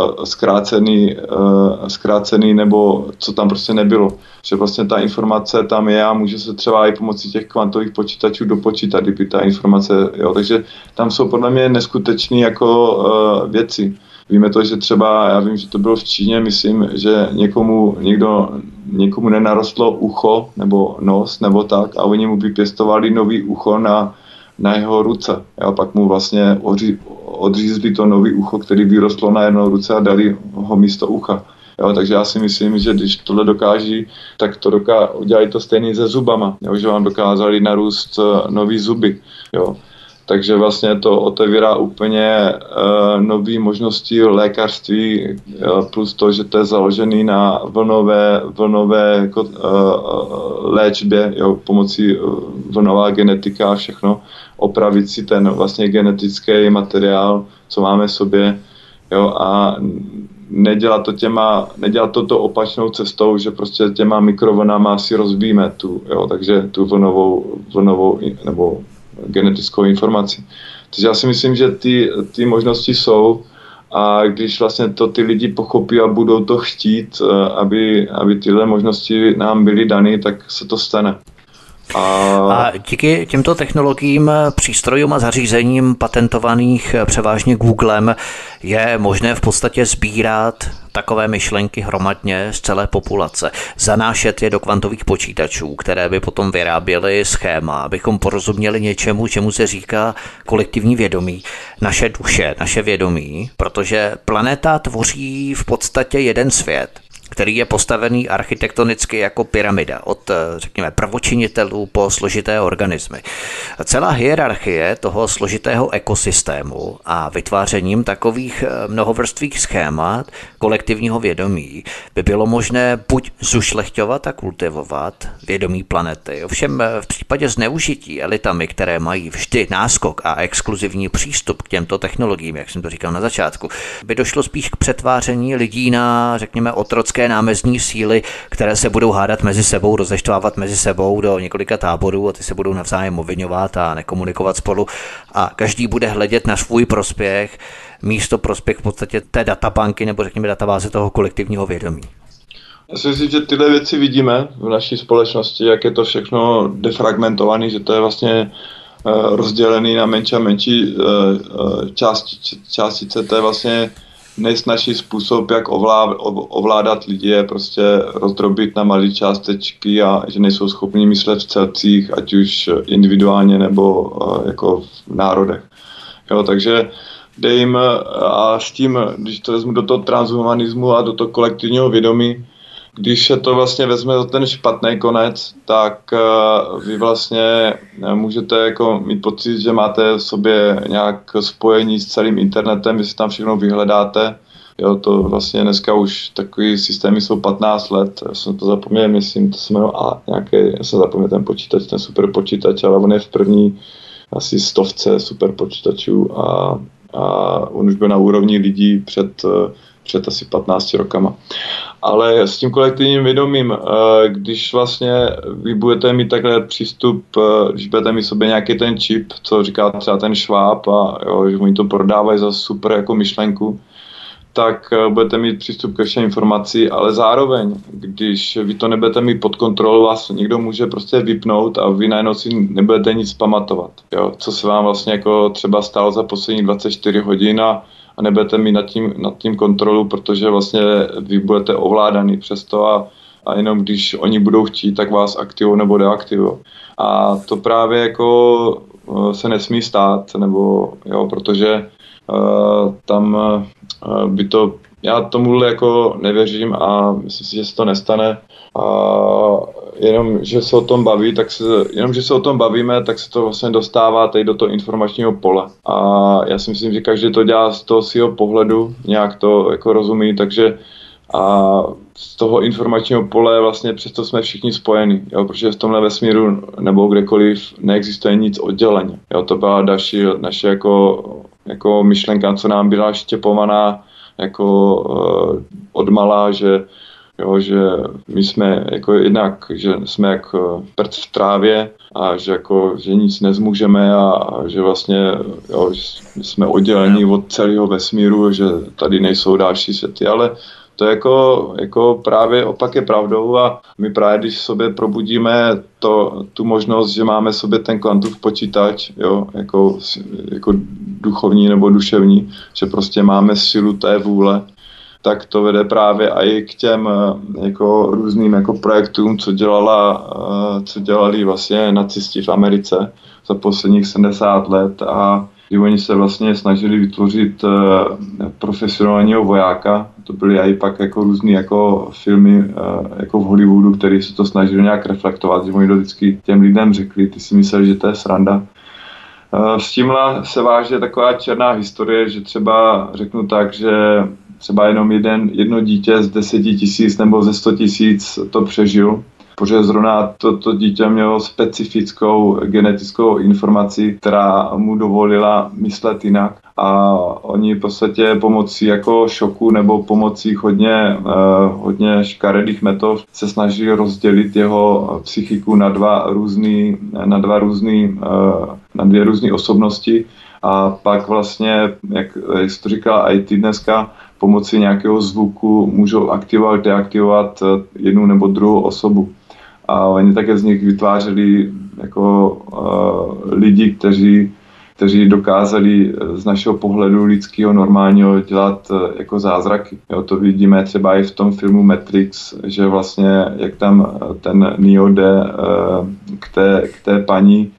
zkrácený nebo co tam prostě nebylo. Že vlastně ta informace tam je a může se třeba i pomocí těch kvantových počítačů dopočítat, kdyby ta informace, jo. Takže tam jsou podle mě neskutečné jako věci. Víme to, že třeba, já vím, že to bylo v Číně, myslím, že někomu nenarostlo ucho nebo nos nebo tak a oni mu vypěstovali nový ucho na jeho ruce. A pak mu vlastně odřízli to nový ucho, který vyrostlo na jednou ruce a dali ho místo ucha. Jo, takže já si myslím, že když tohle dokáží, tak to udělají to stejně se zubama, jo, že vám dokázali narůst nový zuby. Jo. Takže vlastně to otevírá úplně nové možnosti lékařství, plus to, že to je založený na vlnové jako, léčbě, jo, pomocí vlnová genetika a všechno, opravit si ten vlastně genetický materiál, co máme v sobě, jo, a nedělat to opačnou cestou, že prostě těma mikrovlnama si rozbíme takže tu vlnovou nebo genetickou informaci. Takže já si myslím, že ty možnosti jsou a když vlastně to ty lidi pochopí a budou to chtít, aby tyhle možnosti nám byly dané, tak se to stane. A díky těmto technologiím, přístrojům a zařízením patentovaných převážně Googlem je možné v podstatě sbírat takové myšlenky hromadně z celé populace, zanášet je do kvantových počítačů, které by potom vyráběly schéma, abychom porozuměli něčemu, čemu se říká kolektivní vědomí, naše duše, naše vědomí, protože planeta tvoří v podstatě jeden svět, který je postavený architektonicky jako pyramida, od, řekněme, prvočinitelů po složité organismy. Celá hierarchie toho složitého ekosystému a vytvářením takových mnohovrstvých schémat kolektivního vědomí by bylo možné buď zušlechťovat a kultivovat vědomí planety. Ovšem v případě zneužití elitami, které mají vždy náskok a exkluzivní přístup k těmto technologiím, jak jsem to říkal na začátku, by došlo spíš k přetváření lidí na, řekněme, otrocké námezní síly, které se budou hádat mezi sebou, rozeštvávat mezi sebou do několika táborů a ty se budou navzájem obviňovat a nekomunikovat spolu a každý bude hledět na svůj prospěch, místo prospěch v podstatě té databanky nebo řekněme databáze toho kolektivního vědomí. Já si myslím, že tyhle věci vidíme v naší společnosti, jak je to všechno defragmentované, že to je vlastně rozdělený na menší a menší částice, to je vlastně nejsnažší způsob, jak ovládat lidi, je prostě rozdrobit na malé částečky a že nejsou schopni myslet v celcích, ať už individuálně nebo jako v národech. Jo, takže jde jim a s tím, když to vezmu do toho transhumanismu a do toho kolektivního vědomí, když se to vlastně vezme za ten špatný konec, tak vy vlastně můžete jako mít pocit, že máte v sobě nějak spojení s celým internetem, vy si tam všechno vyhledáte. Jo, to vlastně dneska už takový systémy jsou 15 let, já jsem to zapomněl, myslím, to se jmenuje já jsem zapomněl ten počítač, ten super počítač, ale on je v první asi 100 super počítačů a on už byl na úrovni lidí před před asi 15 rokama. Ale s tím kolektivním vědomím, když vlastně vy budete mít takhle přístup, když budete mít sobě nějaký ten čip, co říká třeba ten Schwab a jo, že oni to prodávají za super jako myšlenku, tak budete mít přístup ke všem informací, ale zároveň, když vy to nebudete mít pod kontrolou, vás někdo může prostě vypnout a vy najednou si nebudete nic pamatovat. Jo? Co se vám vlastně jako třeba stalo za poslední 24 hodin a nebudete mít nad tím kontrolu, protože vlastně vy budete ovládaný přes to a jenom když oni budou chtít, tak vás aktivují nebo deaktivují. A to právě jako se nesmí stát, nebo jo, protože tam by to, já tomuhle jako nevěřím a myslím si, že se to nestane. A jenom, že se o tom baví, že se o tom bavíme, tak se to vlastně dostává tady do toho informačního pole. A já si myslím, že každý to dělá z toho svého pohledu, nějak to jako rozumí, takže a z toho informačního pole vlastně přesto jsme všichni spojeni, jo, protože v tomhle vesmíru nebo kdekoliv neexistuje nic odděleně. Jo, to byla další naše jako myšlenka, co nám byla štěpovaná jako odmala, že my jsme jako jednak, že jsme jak prd v trávě a že nic nezmůžeme a že vlastně jo, že jsme oddělení od celého vesmíru, že tady nejsou další světy, ale to jako právě opak je pravdou a my právě, když sobě probudíme tu možnost, že máme sobě ten kvantův počítač, jo, jako duchovní nebo duševní, že prostě máme sílu té vůle, tak to vede právě i k těm jako různým jako projektům, co dělali vlastně nacisti v Americe za posledních 70 let a kdy oni se vlastně snažili vytvořit profesionálního vojáka. To byly i pak jako různý jako filmy jako v Hollywoodu, který se to snažili nějak reflektovat, že oni to vždycky těm lidem řekli, ty si mysleli, že to je sranda. S tímhle se váže taková černá historie, že třeba řeknu tak, že třeba jenom jedno dítě z 10 000 nebo ze 100 000 to přežil, protože zrovna to dítě mělo specifickou genetickou informaci, která mu dovolila myslet jinak. A oni v podstatě pomocí jako šoku nebo pomocí hodně škaredých metod se snažili rozdělit jeho psychiku na dvě různé osobnosti. A pak vlastně, jak jsi to říkal i ty dneska, pomocí nějakého zvuku můžou aktivovat, deaktivovat jednu nebo druhou osobu. A oni také z nich vytvářeli jako lidi, kteří dokázali z našeho pohledu lidského normálního dělat jako zázraky. Jo, to vidíme třeba i v tom filmu Matrix, že vlastně jak tam ten Neo jde k té paní,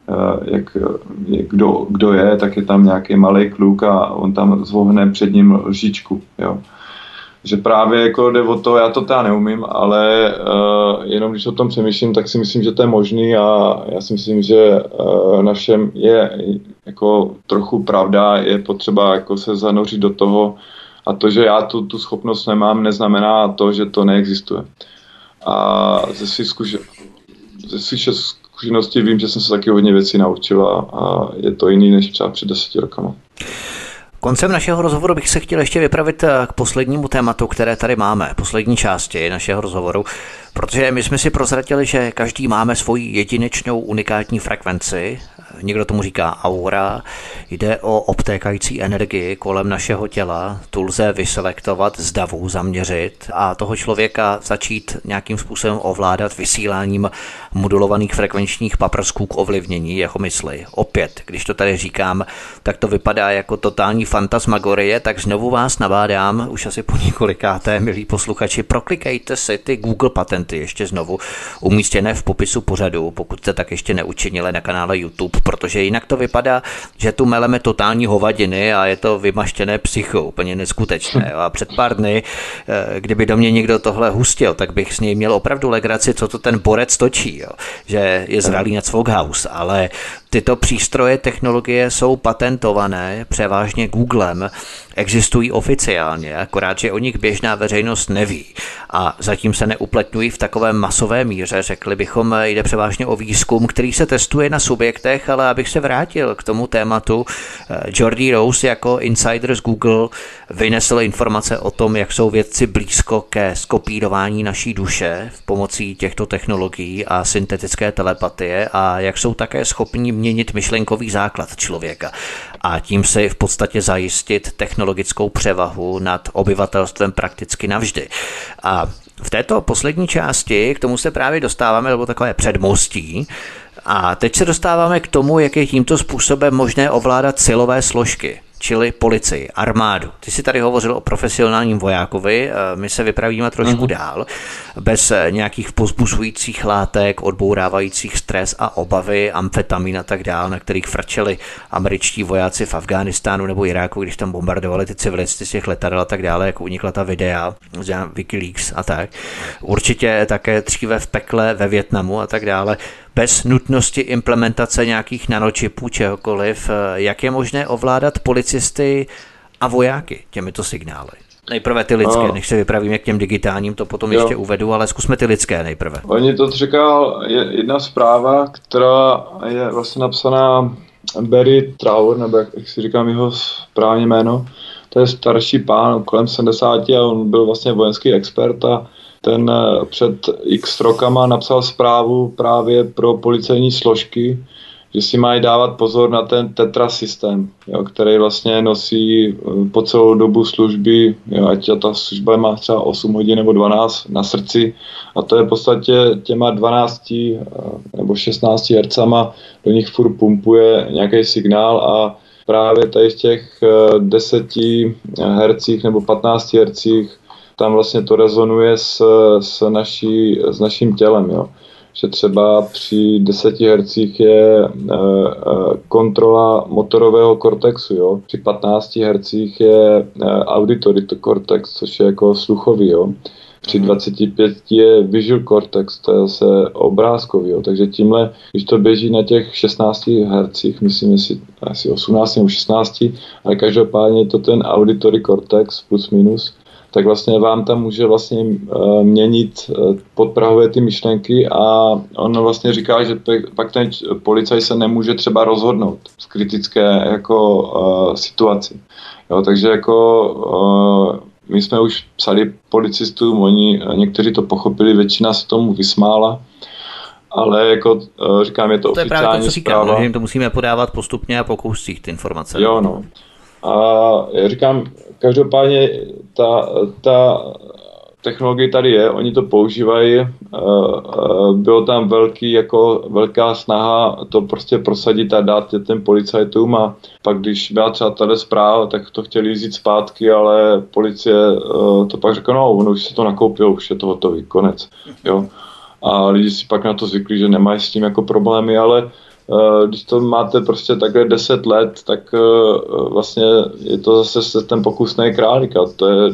kdo je, tak je tam nějaký malej kluk a on tam zvohne před ním lžičku. Jo. Že právě jako jde o to, já to teda neumím, ale jenom když o tom přemýšlím, tak si myslím, že to je možný a já si myslím, že na všem je jako trochu pravda, je potřeba jako se zanořit do toho a to, že já tu schopnost nemám, neznamená to, že to neexistuje. A ze svých zkušeností vím, že jsem se taky hodně věcí naučila a je to jiný než třeba před 10 rokama. Koncem našeho rozhovoru bych se chtěl ještě vypravit k poslednímu tématu, které tady máme, poslední části našeho rozhovoru, protože my jsme si prozradili, že každý máme svoji jedinečnou unikátní frekvenci, někdo tomu říká aura, jde o obtékající energii kolem našeho těla, tu lze vyselektovat, z davu zaměřit a toho člověka začít nějakým způsobem ovládat vysíláním modulovaných frekvenčních paprsků k ovlivnění jeho mysli. Opět, když to tady říkám, tak to vypadá jako totální fantasmagorie, tak znovu vás nabádám, už asi po několikáté, milí posluchači, proklikejte si ty Google patenty ještě znovu umístěné v popisu pořadu, pokud jste tak ještě neučinili na kanále YouTube, protože jinak to vypadá, že tu meleme totální hovadiny a je to vymaštěné psycho, úplně neskutečné. A před pár dny, kdyby do mě někdo tohle hustil, tak bych s něj měl opravdu legraci, co to ten borec točí, jo? Že je zralý na Cvokhaus, ale tyto přístroje, technologie jsou patentované převážně Googlem, existují oficiálně, akorát, že o nich běžná veřejnost neví a zatím se neuplatňují netestují v takové masové míře. Řekli bychom, jde převážně o výzkum, který se testuje na subjektech, ale abych se vrátil k tomu tématu, Geordie Rose jako insider z Google vynesl informace o tom, jak jsou vědci blízko ke skopírování naší duše pomocí těchto technologií a syntetické telepatie a jak jsou také schopni měnit myšlenkový základ člověka a tím si v podstatě zajistit technologickou převahu nad obyvatelstvem prakticky navždy. A v této poslední části k tomu se právě dostáváme, nebo takové předmostí, a teď se dostáváme k tomu, jak je tímto způsobem možné ovládat silové složky, čili policii, armádu. Ty jsi tady hovořil o profesionálním vojákovi, my se vypravíme trošku dál, bez nějakých povzbuzujících látek, odbourávajících stres a obavy, amfetamin a tak dál, na kterých frčeli američtí vojáci v Afghánistánu nebo Iráku, když tam bombardovali ty civilisty z těch letadel a tak dále, jak unikla ta videa z Wikileaks a tak. Určitě také dříve v pekle ve Vietnamu a tak dále. Bez nutnosti implementace nějakých nanočipů, čehokoliv, jak je možné ovládat policisty a vojáky těmito signály? Nejprve ty lidské, než se vypravíme k těm digitálním, to potom ještě uvedu, ale zkusme ty lidské nejprve. Oni to říkal jedna zpráva, která je vlastně napsaná Barry Trower, nebo jak si říkám jeho správně jméno, to je starší pán, kolem 70 a on byl vlastně vojenský expert a ten před x rokama napsal zprávu právě pro policejní složky, že si mají dávat pozor na ten tetra systém, jo, který vlastně nosí po celou dobu služby, jo, ať ta služba má třeba 8 hodin nebo 12 na srdci a to je v podstatě těma 12 nebo 16 hercama do nich furt pumpuje nějaký signál a právě tady v těch 10 hercích nebo 15 hercích tam vlastně to rezonuje s naším tělem, jo. Že třeba při 10 Hz je kontrola motorového kortexu, jo. Při 15 Hz je auditory cortex, což je jako sluchový, jo. Při 25 je visual cortex, to je zase obrázkový, jo. Takže tímhle, když to běží na těch 16 Hz, myslím, asi 18 nebo 16, ale každopádně je to ten auditory cortex plus minus, tak vlastně vám tam může vlastně měnit podprahové ty myšlenky a on vlastně říká, že pak ten policaj se nemůže třeba rozhodnout v kritické jako situaci. Jo, takže jako my jsme už psali policistům, někteří to pochopili, většina se tomu vysmála, ale jako říkám, je to oficiální zpráva. To je právě to, co říkám, že to musíme podávat postupně a po kouscích ty informace. Jo, no. A já říkám, každopádně ta technologie tady je, oni to používají, bylo tam velká snaha to prostě prosadit a dát těm policajtům a pak když byla třeba tady zpráva, tak to chtěli vzít zpátky, ale policie to pak řekla, no, ono už se to nakoupilo, už je to hotový, konec, jo. A lidi si pak na to zvykli, že nemají s tím jako problémy, ale když to máte prostě takhle 10 let, tak vlastně je to zase ten pokusný králík a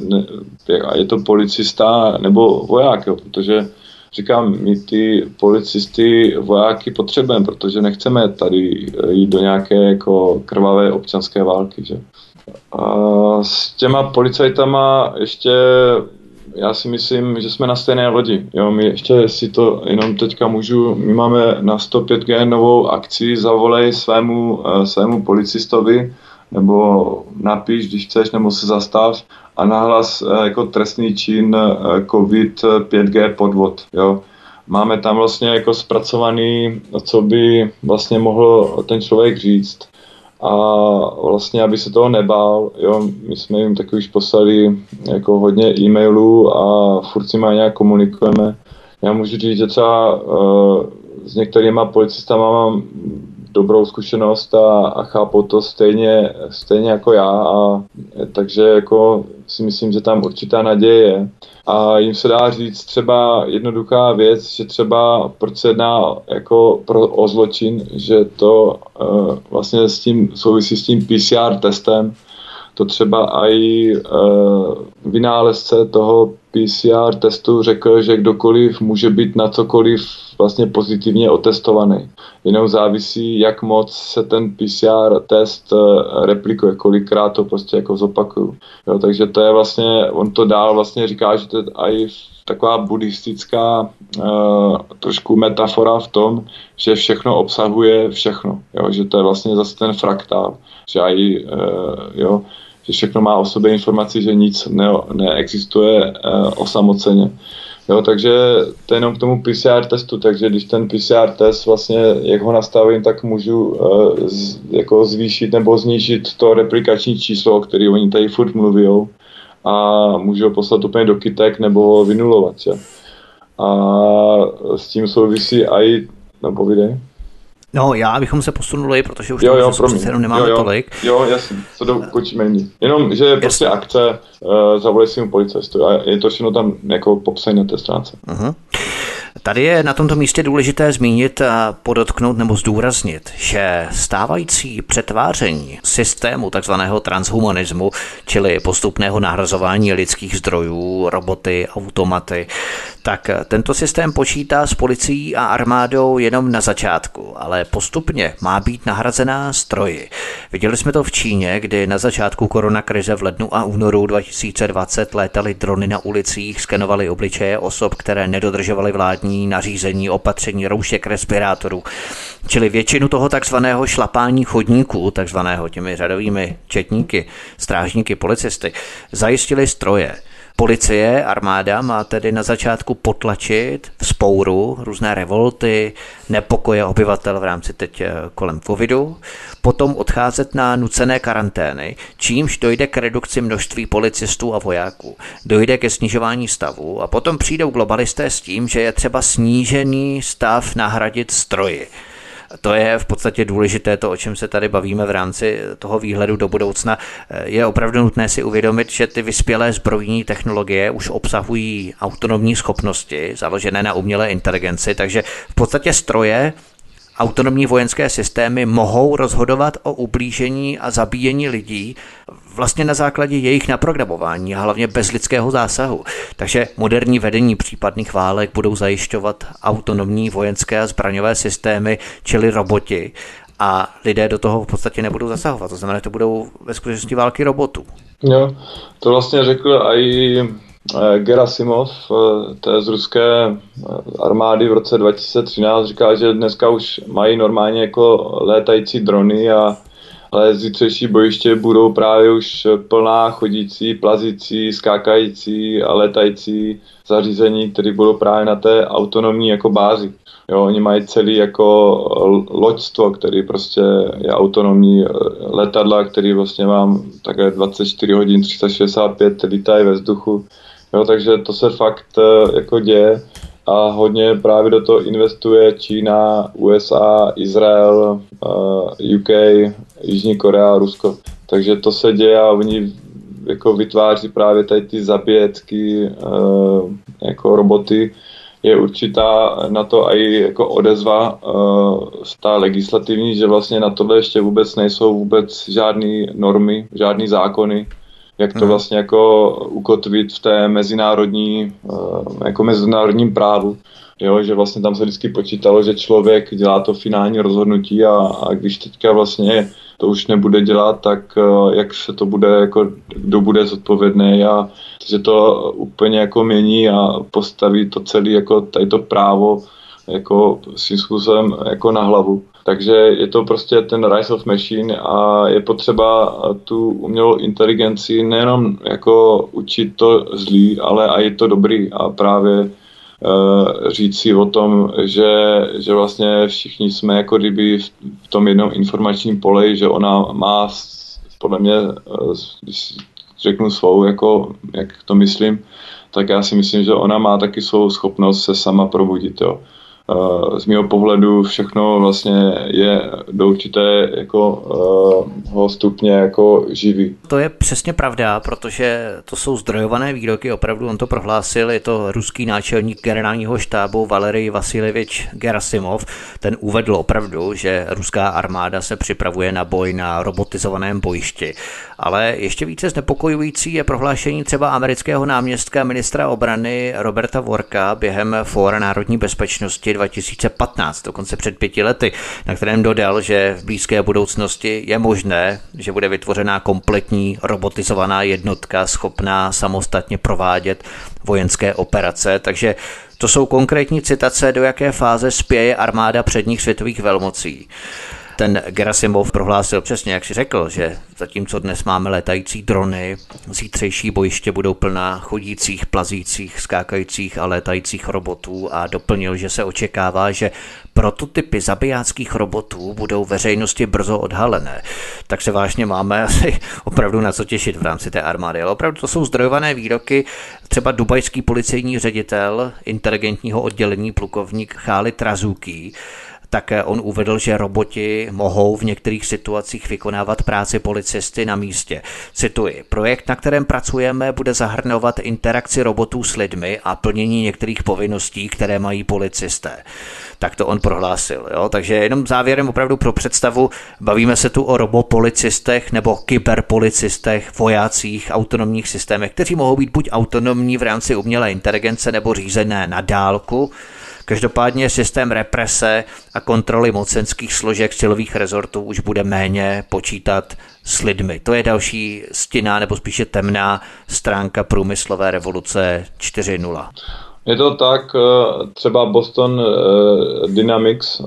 je to policista nebo voják, jo, protože říkám, my ty policisty, vojáky potřebujeme, protože nechceme tady jít do nějaké jako krvavé občanské války, že? A s těma policajtama ještě já si myslím, že jsme na stejné lodi. Jo, my ještě si to jenom teďka my máme na 105G novou akci, zavolej svému policistovi, nebo napiš, když chceš, nebo se zastav a nahlas jako trestný čin COVID 5G podvod. Jo. Máme tam vlastně jako zpracovaný, co by vlastně mohl ten člověk říct. A vlastně, aby se toho nebál, jo, my jsme jim taky už poslali jako hodně e-mailů a furt si nějak komunikujeme. Já můžu říct, že třeba s některýma policistama mám dobrou zkušenost a chápou to stejně jako já a takže jako si myslím, že tam určitá naděje je. A jim se dá říct třeba jednoduchá věc, že třeba proč se jedná jako o zločin, že to vlastně souvisí s tím PCR testem. To třeba i vynálezce toho PCR testu řekl, že kdokoliv může být na cokoliv vlastně pozitivně otestovaný. Jenom závisí, jak moc se ten PCR test replikuje, kolikrát to prostě jako zopakuju. Jo, takže to je vlastně, on to dál vlastně říká, že to i taková buddhistická trošku metafora v tom, že všechno obsahuje všechno, jo? Že to je vlastně zase ten fraktál, že že všechno má o sobě informaci, že nic neexistuje osamoceně. Jo, takže to je jenom k tomu PCR testu, takže když ten PCR test vlastně, jak ho nastavím, tak můžu jako zvýšit nebo znížit to replikační číslo, o který oni tady furt mluví, a můžu ho poslat úplně do kytek nebo ho vynulovat. Že? A s tím souvisí i, povídej. No, bychom se posunuli, protože už přece jenom nemáme tolik. Jo, jasně, to dokončíme jiný. Jenom, že je prostě akce, zavolej si mu policistu a je to všechno tam jako popsané na té stránce. Uh-huh. Tady je na tomto místě důležité zmínit a podotknout nebo zdůraznit, že stávající přetváření systému takzvaného transhumanismu, čili postupného nahrazování lidských zdrojů, roboty, automaty, tak tento systém počítá s policií a armádou jenom na začátku, ale postupně má být nahrazená stroji. Viděli jsme to v Číně, kdy na začátku koronakrize v lednu a únoru 2020 létaly drony na ulicích, skenovaly obličeje osob, které nedodržovaly vládní nařízení, opatření, roušek, respirátorů. Čili většinu toho takzvaného šlapání chodníků, takzvaného těmi řadovými četníky, strážníky, policisty, zajistili stroje. Policie, armáda má tedy na začátku potlačit vzpouru, různé revolty, nepokoje obyvatel v rámci teď kolem covidu, potom odcházet na nucené karantény, čímž dojde k redukci množství policistů a vojáků. Dojde ke snižování stavu a potom přijdou globalisté s tím, že je třeba snížený stav nahradit stroji. To je v podstatě důležité, to, o čem se tady bavíme v rámci toho výhledu do budoucna. Je opravdu nutné si uvědomit, že ty vyspělé zbrojní technologie už obsahují autonomní schopnosti založené na umělé inteligenci, takže v podstatě stroje, autonomní vojenské systémy mohou rozhodovat o ublížení a zabíjení lidí vlastně na základě jejich naprogramování a hlavně bez lidského zásahu. Takže moderní vedení případných válek budou zajišťovat autonomní vojenské a zbraňové systémy, čili roboti, a lidé do toho v podstatě nebudou zasahovat. To znamená, že to budou ve skutečnosti války robotů. Jo, to vlastně řekl i Gerasimov, to je z ruské armády v roce 2013, říká, že dneska už mají normálně jako létající drony, ale zítřejší bojiště budou právě už plná chodící, plazící, skákající a létající zařízení, které budou právě na té autonomní jako bázi. Jo, oni mají celý jako loďstvo, který prostě je autonomní, letadla, který vlastně mám také 24 hodin 365 lítají ve vzduchu. Jo, takže to se fakt jako děje a hodně právě do toho investuje Čína, USA, Izrael, UK, Jižní Korea, Rusko. Takže to se děje a oni jako vytváří právě tady ty zabíjecky jako roboty. Je určitá na to i jako odezva ta legislativní, že vlastně na tohle ještě vůbec nejsou vůbec žádné normy, žádné zákony, jak to vlastně jako ukotvit v té mezinárodním právu. Jo, že vlastně tam se vždycky počítalo, že člověk dělá to finální rozhodnutí a když teďka vlastně to už nebude dělat, tak jak se to bude, jako kdo bude zodpovědný a že to úplně jako mění a postaví to celé jako tady to právo jako svým způsobem jako na hlavu. Takže je to prostě ten rise of machine a je potřeba tu umělou inteligenci nejenom jako učit to zlý, ale i to dobrý a právě říct si o tom, že vlastně všichni jsme jako kdyby v tom jednom informačním poli, že ona má podle mě, když řeknu svou, jako, jak to myslím, tak já si myslím, že ona má taky svou schopnost se sama probudit. Jo. Z mého pohledu všechno vlastně je do určité jako stupně jako živý. To je přesně pravda, protože to jsou zdrojované výroky, opravdu on to prohlásil, je to ruský náčelník generálního štábu Valerij Vasiljevič Gerasimov, ten uvedl opravdu, že ruská armáda se připravuje na boj na robotizovaném bojišti. Ale ještě více znepokojující je prohlášení třeba amerického náměstka ministra obrany Roberta Worka během Fóra národní bezpečnosti 2015, dokonce před 5 lety, na kterém dodal, že v blízké budoucnosti je možné, že bude vytvořená kompletní robotizovaná jednotka schopná samostatně provádět vojenské operace. Takže to jsou konkrétní citace, do jaké fáze spěje armáda předních světových velmocí. Ten Gerasimov prohlásil přesně, jak si řekl, že zatímco dnes máme letající drony, zítřejší bojiště budou plná chodících, plazících, skákajících a létajících robotů a doplnil, že se očekává, že prototypy zabijáckých robotů budou veřejnosti brzo odhalené. Tak se vážně máme asi opravdu na co těšit v rámci té armády. Ale opravdu to jsou zdrojované výroky. Třeba dubajský policejní ředitel inteligentního oddělení plukovník Khalid Razuki, tak on uvedl, že roboti mohou v některých situacích vykonávat práci policisty na místě. Cituji, projekt, na kterém pracujeme, bude zahrnovat interakci robotů s lidmi a plnění některých povinností, které mají policisté. Tak to on prohlásil. Jo? Takže jenom závěrem opravdu pro představu, bavíme se tu o robopolicistech nebo kyberpolicistech, vojácích, autonomních systémech, kteří mohou být buď autonomní v rámci umělé inteligence nebo řízené na dálku. Každopádně systém represe a kontroly mocenských složek silových rezortů už bude méně počítat s lidmi. To je další stinná nebo spíše temná stránka průmyslové revoluce 4.0. Je to tak, třeba Boston Dynamics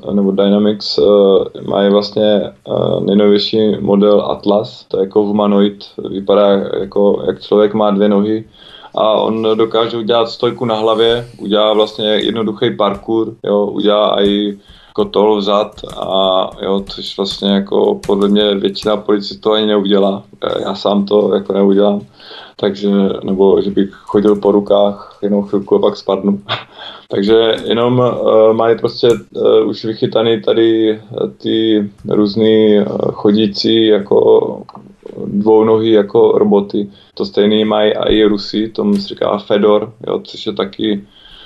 mají vlastně nejnovější model Atlas, to je jako humanoid, vypadá jako jak člověk má 2 nohy, a on dokáže udělat stojku na hlavě, udělá vlastně jednoduchý parkour, jo, udělá i kotol vzad a jo, což vlastně jako podle mě většina policistů ani neudělá. Já sám to jako neudělám, takže, nebo že bych chodil po rukách jenom chvilku a pak spadnu. Takže jenom mají prostě už vychytaný tady ty různý chodící jako dvounohý jako roboty. To stejný mají i Rusy, tomu se říká Fedor, jo, což je taky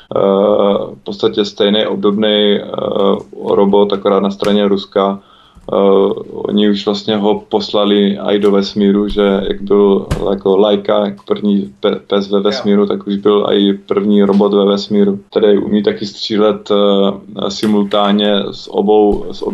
v podstatě stejný obdobný robot, akorát na straně Ruska. Oni už vlastně ho poslali i do vesmíru, že jak byl jako Laika, jako první pes ve vesmíru, tak už byl i první robot ve vesmíru, který umí taky střílet simultánně s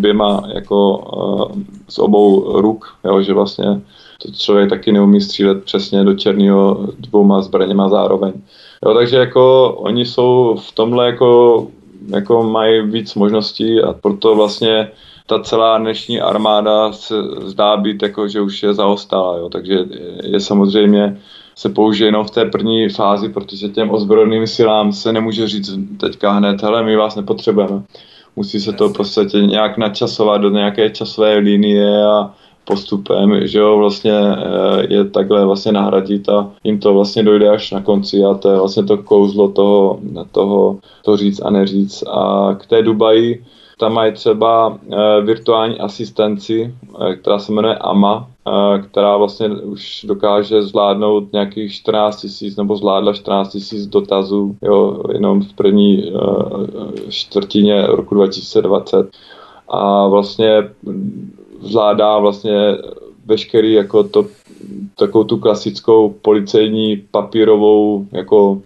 obou ruk, jo, že vlastně to člověk taky neumí střílet přesně do černého 2 zbraněma zároveň. Jo, takže jako oni jsou v tomhle jako mají víc možností a proto vlastně ta celá dnešní armáda se zdá být jako, že už je zaostala, jo, takže je samozřejmě se použije jenom v té první fázi, protože těm ozbrojeným silám se nemůže říct teďka hned, hele, my vás nepotřebujeme. Musí se to v podstatě nějak načasovat do nějaké časové linie a postupem, že jo, vlastně je takhle vlastně nahradit a jim to vlastně dojde až na konci a to je vlastně to kouzlo toho říct a neříct. A k té Dubaji tam mají třeba virtuální asistenci, která se jmenuje AMA, která vlastně už dokáže zvládnout nějakých 14 000 nebo zvládla 14 000 dotazů, jo, jenom v první čtvrtině roku 2020 a vlastně zvládá vlastně veškerý jako takovou tu klasickou policejní papírovou jako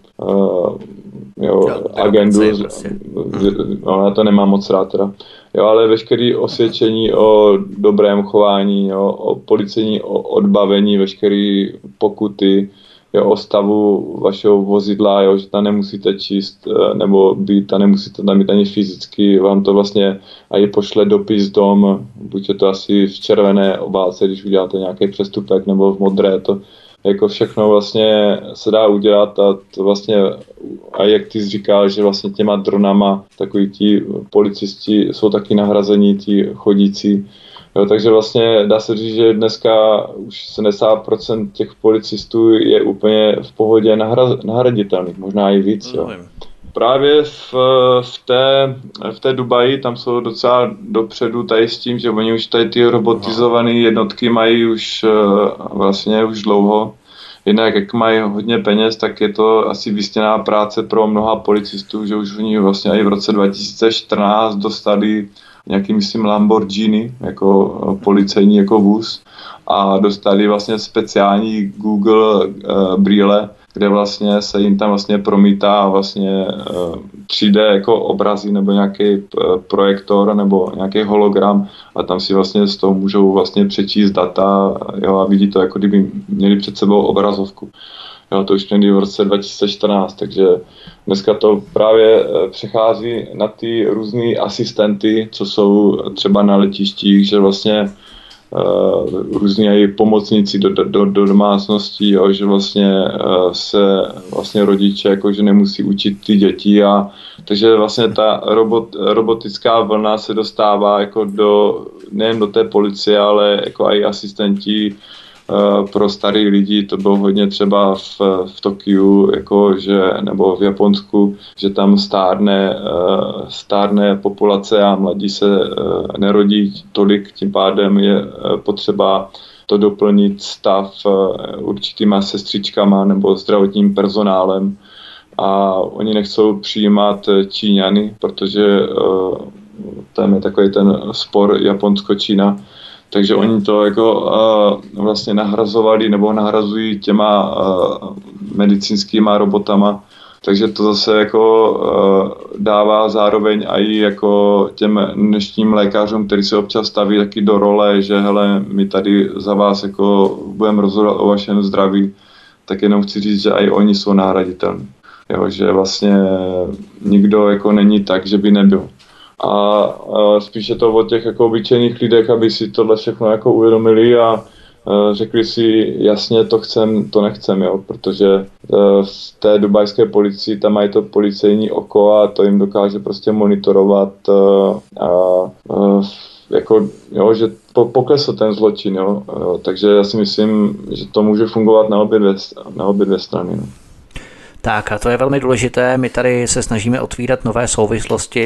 agendu. No, já to nemám moc rád teda. Jo, ale veškerý osvědčení o dobrém chování, jo, o policejní odbavení, veškerý pokuty, jo, o stavu vašeho vozidla, jo, že tam nemusíte číst, nebo tam nemusíte tam být ani fyzicky, vám to vlastně i pošle dopis dom, buď je to asi v červené obálce, když uděláte nějaký přestupek, nebo v modré, to jako všechno vlastně se dá udělat a to vlastně, a jak ty jsi říkal, že vlastně těma dronama takový ti policisti jsou taky nahrazení, ti chodící. Jo, takže vlastně dá se říct, že dneska už 70% těch policistů je úplně v pohodě nahraditelných, možná i víc. Jo. Právě v té Dubaji tam jsou docela dopředu tady s tím, že oni už tady ty robotizované jednotky mají už vlastně už dlouho. Jinak jak mají hodně peněz, tak je to asi vysněná práce pro mnoha policistů, že už oni vlastně i v roce 2014 dostali nějaký, myslím, Lamborghini, jako policejní jako vůz a dostali vlastně speciální Google brýle, kde vlastně se jim tam vlastně promítá vlastně 3D jako obrazy nebo nějaký projektor nebo nějaký hologram a tam si vlastně z toho můžou vlastně přečíst data, jo, a vidí to, jako kdyby měli před sebou obrazovku. Jo, to už měli v roce 2014, takže dneska to právě přechází na ty různý asistenty, co jsou třeba na letištích, že vlastně různí i pomocníci do domácností, jo, že vlastně se vlastně rodiče jakože nemusí učit ty děti a takže vlastně ta robotická vlna se dostává jako nejen do té policie, ale jako i asistenti pro starý lidi, to bylo hodně třeba v Tokiu, jako nebo v Japonsku, že tam stárne populace a mladí se nerodí tolik, tím pádem je potřeba to doplnit stav určitýma sestřičkama nebo zdravotním personálem a oni nechcou přijímat Číňany, protože tam je takový ten spor Japonsko-Čína. Takže oni to jako vlastně nahrazovali nebo nahrazují těma medicínskýma robotama. Takže to zase jako dává zároveň i jako těm dnešním lékařům, kteří se občas staví taky do role, že hele, my tady za vás jako budeme rozhodovat o vašem zdraví, tak jenom chci říct, že i oni jsou nahraditelní. Jo, že vlastně nikdo jako není tak, že by nebyl. A spíš je to o těch jako obyčejných lidech, aby si tohle všechno jako uvědomili a řekli si jasně, to chcem, to nechcem, jo, protože v té dubajské policii tam mají to policejní oko a to jim dokáže prostě monitorovat jako, jo, že poklesl ten zločin, jo, takže já si myslím, že to může fungovat na obě dvě strany. No. Tak a to je velmi důležité, my tady se snažíme otvírat nové souvislosti,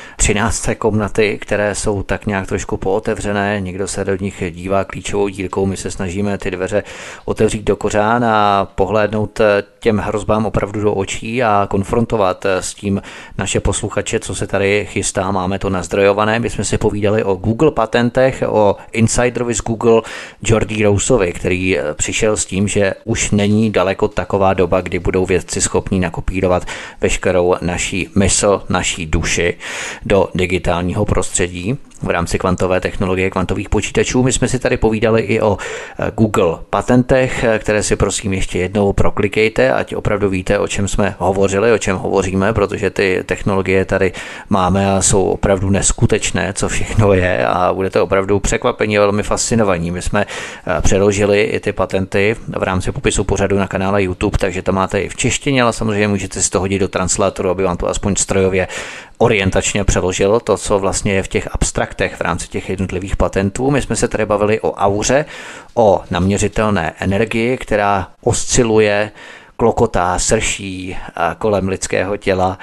13. komnaty, které jsou tak nějak trošku pootevřené, někdo se do nich dívá klíčovou dírkou, my se snažíme ty dveře otevřít do kořán a pohlédnout těm hrozbám opravdu do očí a konfrontovat s tím naše posluchače, co se tady chystá, máme to nazdrojované. My jsme si povídali o Google patentech, o insiderovi z Google Geordie Rouseovi, který přišel s tím, že už není daleko taková doba, kdy budou vědci schopní nakopírovat veškerou naší mysl, naší duši do digitálního prostředí v rámci kvantové technologie, kvantových počítačů. My jsme si tady povídali i o Google patentech, které si prosím ještě jednou proklikejte, ať opravdu víte, o čem jsme hovořili, o čem hovoříme, protože ty technologie tady máme a jsou opravdu neskutečné, co všechno je a budete opravdu překvapení, velmi fascinovaní. My jsme přeložili i ty patenty v rámci popisu pořadu na kanále YouTube, takže to máte i v češtině, ale samozřejmě můžete si to hodit do translátoru, aby vám to aspoň strojově orientačně přeložilo to, co vlastně je v těch abstraktech v rámci těch jednotlivých patentů. My jsme se tady bavili o auře, o naměřitelné energii, která osciluje, klokotá, srší kolem lidského těla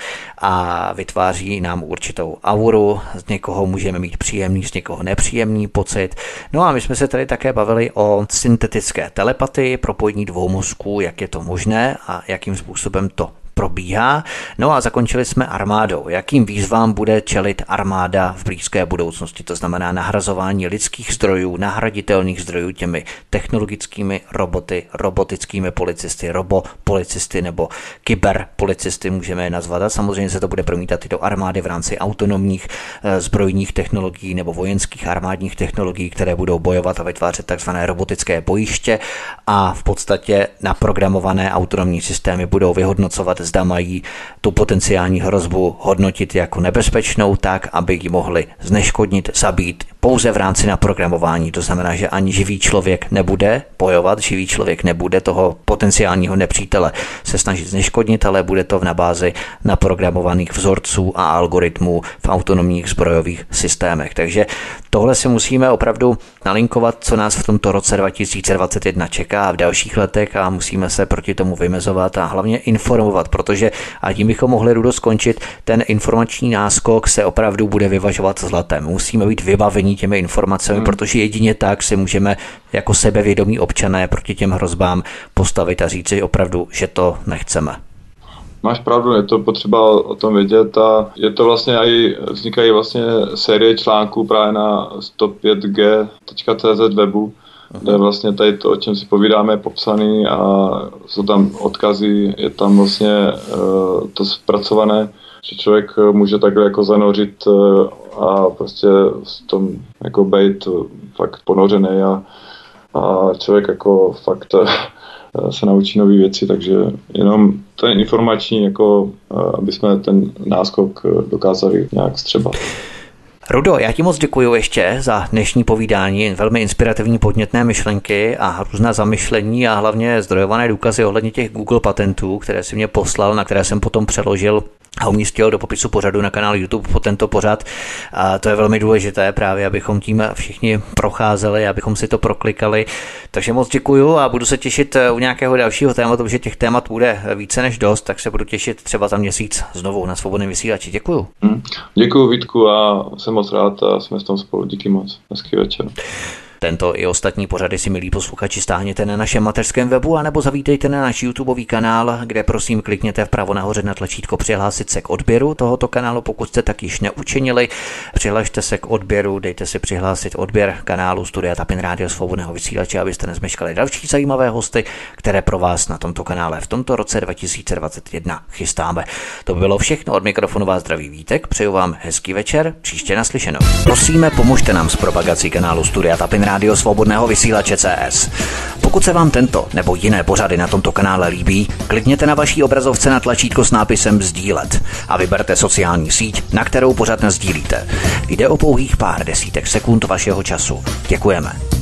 a vytváří nám určitou auru. Z někoho můžeme mít příjemný, z někoho nepříjemný pocit. No a my jsme se tady také bavili o syntetické telepatii, propojení dvou mozků, jak je to možné a jakým způsobem to probíhá. No a zakončili jsme armádou. Jakým výzvám bude čelit armáda v blízké budoucnosti? To znamená nahrazování lidských zdrojů, nahraditelných zdrojů těmi technologickými roboty, robotickými policisty, robopolicisty nebo kyberpolicisty můžeme je nazvat. A samozřejmě se to bude promítat i do armády v rámci autonomních zbrojních technologií nebo vojenských armádních technologií, které budou bojovat a vytvářet takzvané robotické bojiště a v podstatě naprogramované autonomní systémy budou vyhodnocovat, zda mají tu potenciální hrozbu hodnotit jako nebezpečnou, tak, aby ji mohli zneškodnit, zabít pouze v rámci naprogramování. To znamená, že ani živý člověk nebude bojovat, živý člověk nebude toho potenciálního nepřítele se snažit zneškodnit, ale bude to na bázi naprogramovaných vzorců a algoritmů v autonomních zbrojových systémech. Takže tohle si musíme opravdu nalinkovat, co nás v tomto roce 2021 čeká a v dalších letech a musíme se proti tomu vymezovat a hlavně informovat, protože a tím bychom mohli, Rudo, skončit, ten informační náskok se opravdu bude vyvažovat zlatem. Musíme být vybavení těmi informacemi, protože jedině tak si můžeme jako sebevědomí občané proti těm hrozbám postavit a říci opravdu, že to nechceme. Máš pravdu, je to potřeba o tom vědět a je to vlastně vznikají vlastně série článků právě na 105g.cz webu, kde vlastně tady to, o čem si povídáme, je popsaný a jsou tam odkazy, je tam vlastně to zpracované, že člověk může takhle jako zanořit a prostě v tom jako být fakt ponořený a člověk jako fakt se naučí nové věci, takže jenom ten informační, jako aby jsme ten náskok dokázali nějak střebat. Rudo, já ti moc děkuji ještě za dnešní povídání, velmi inspirativní podnětné myšlenky a různá zamyšlení a hlavně zdrojované důkazy ohledně těch Google patentů, které si mě poslal, na které jsem potom přeložil a umístil do popisu pořadu na kanál YouTube po tento pořad. A to je velmi důležité právě, abychom tím všichni procházeli, abychom si to proklikali. Takže moc děkuju a budu se těšit u nějakého dalšího tématu, protože těch témat bude více než dost, tak se budu těšit třeba za měsíc znovu na Svobodném vysílači. Děkuju. Děkuju, Vítku, a jsem moc rád a jsme v tom spolu. Díky moc. Hezký večer. Tento i ostatní pořady si, milí posluchači, stáhněte na našem mateřském webu anebo zavítejte na náš YouTubeový kanál, kde prosím klikněte vpravo nahoře na tlačítko přihlásit se k odběru tohoto kanálu, pokud jste tak již neučinili. Přihlašte se k odběru, dejte si přihlásit odběr kanálu Studia Tapin Rádio Svobodného vysílače, abyste nezmeškali další zajímavé hosty, které pro vás na tomto kanále v tomto roce 2021 chystáme. To by bylo všechno, od mikrofonu vás zdraví Vítek, přeju vám hezký večer, příště naslyšenou. Prosíme, pomožte nám s propagací kanálu Studia Tapin Rádio Svobodného vysílače CS. Pokud se vám tento nebo jiné pořady na tomto kanále líbí, klikněte na vaší obrazovce na tlačítko s nápisem sdílet a vyberte sociální síť, na kterou pořad nasdílíte. Jde o pouhých pár desítek sekund vašeho času. Děkujeme.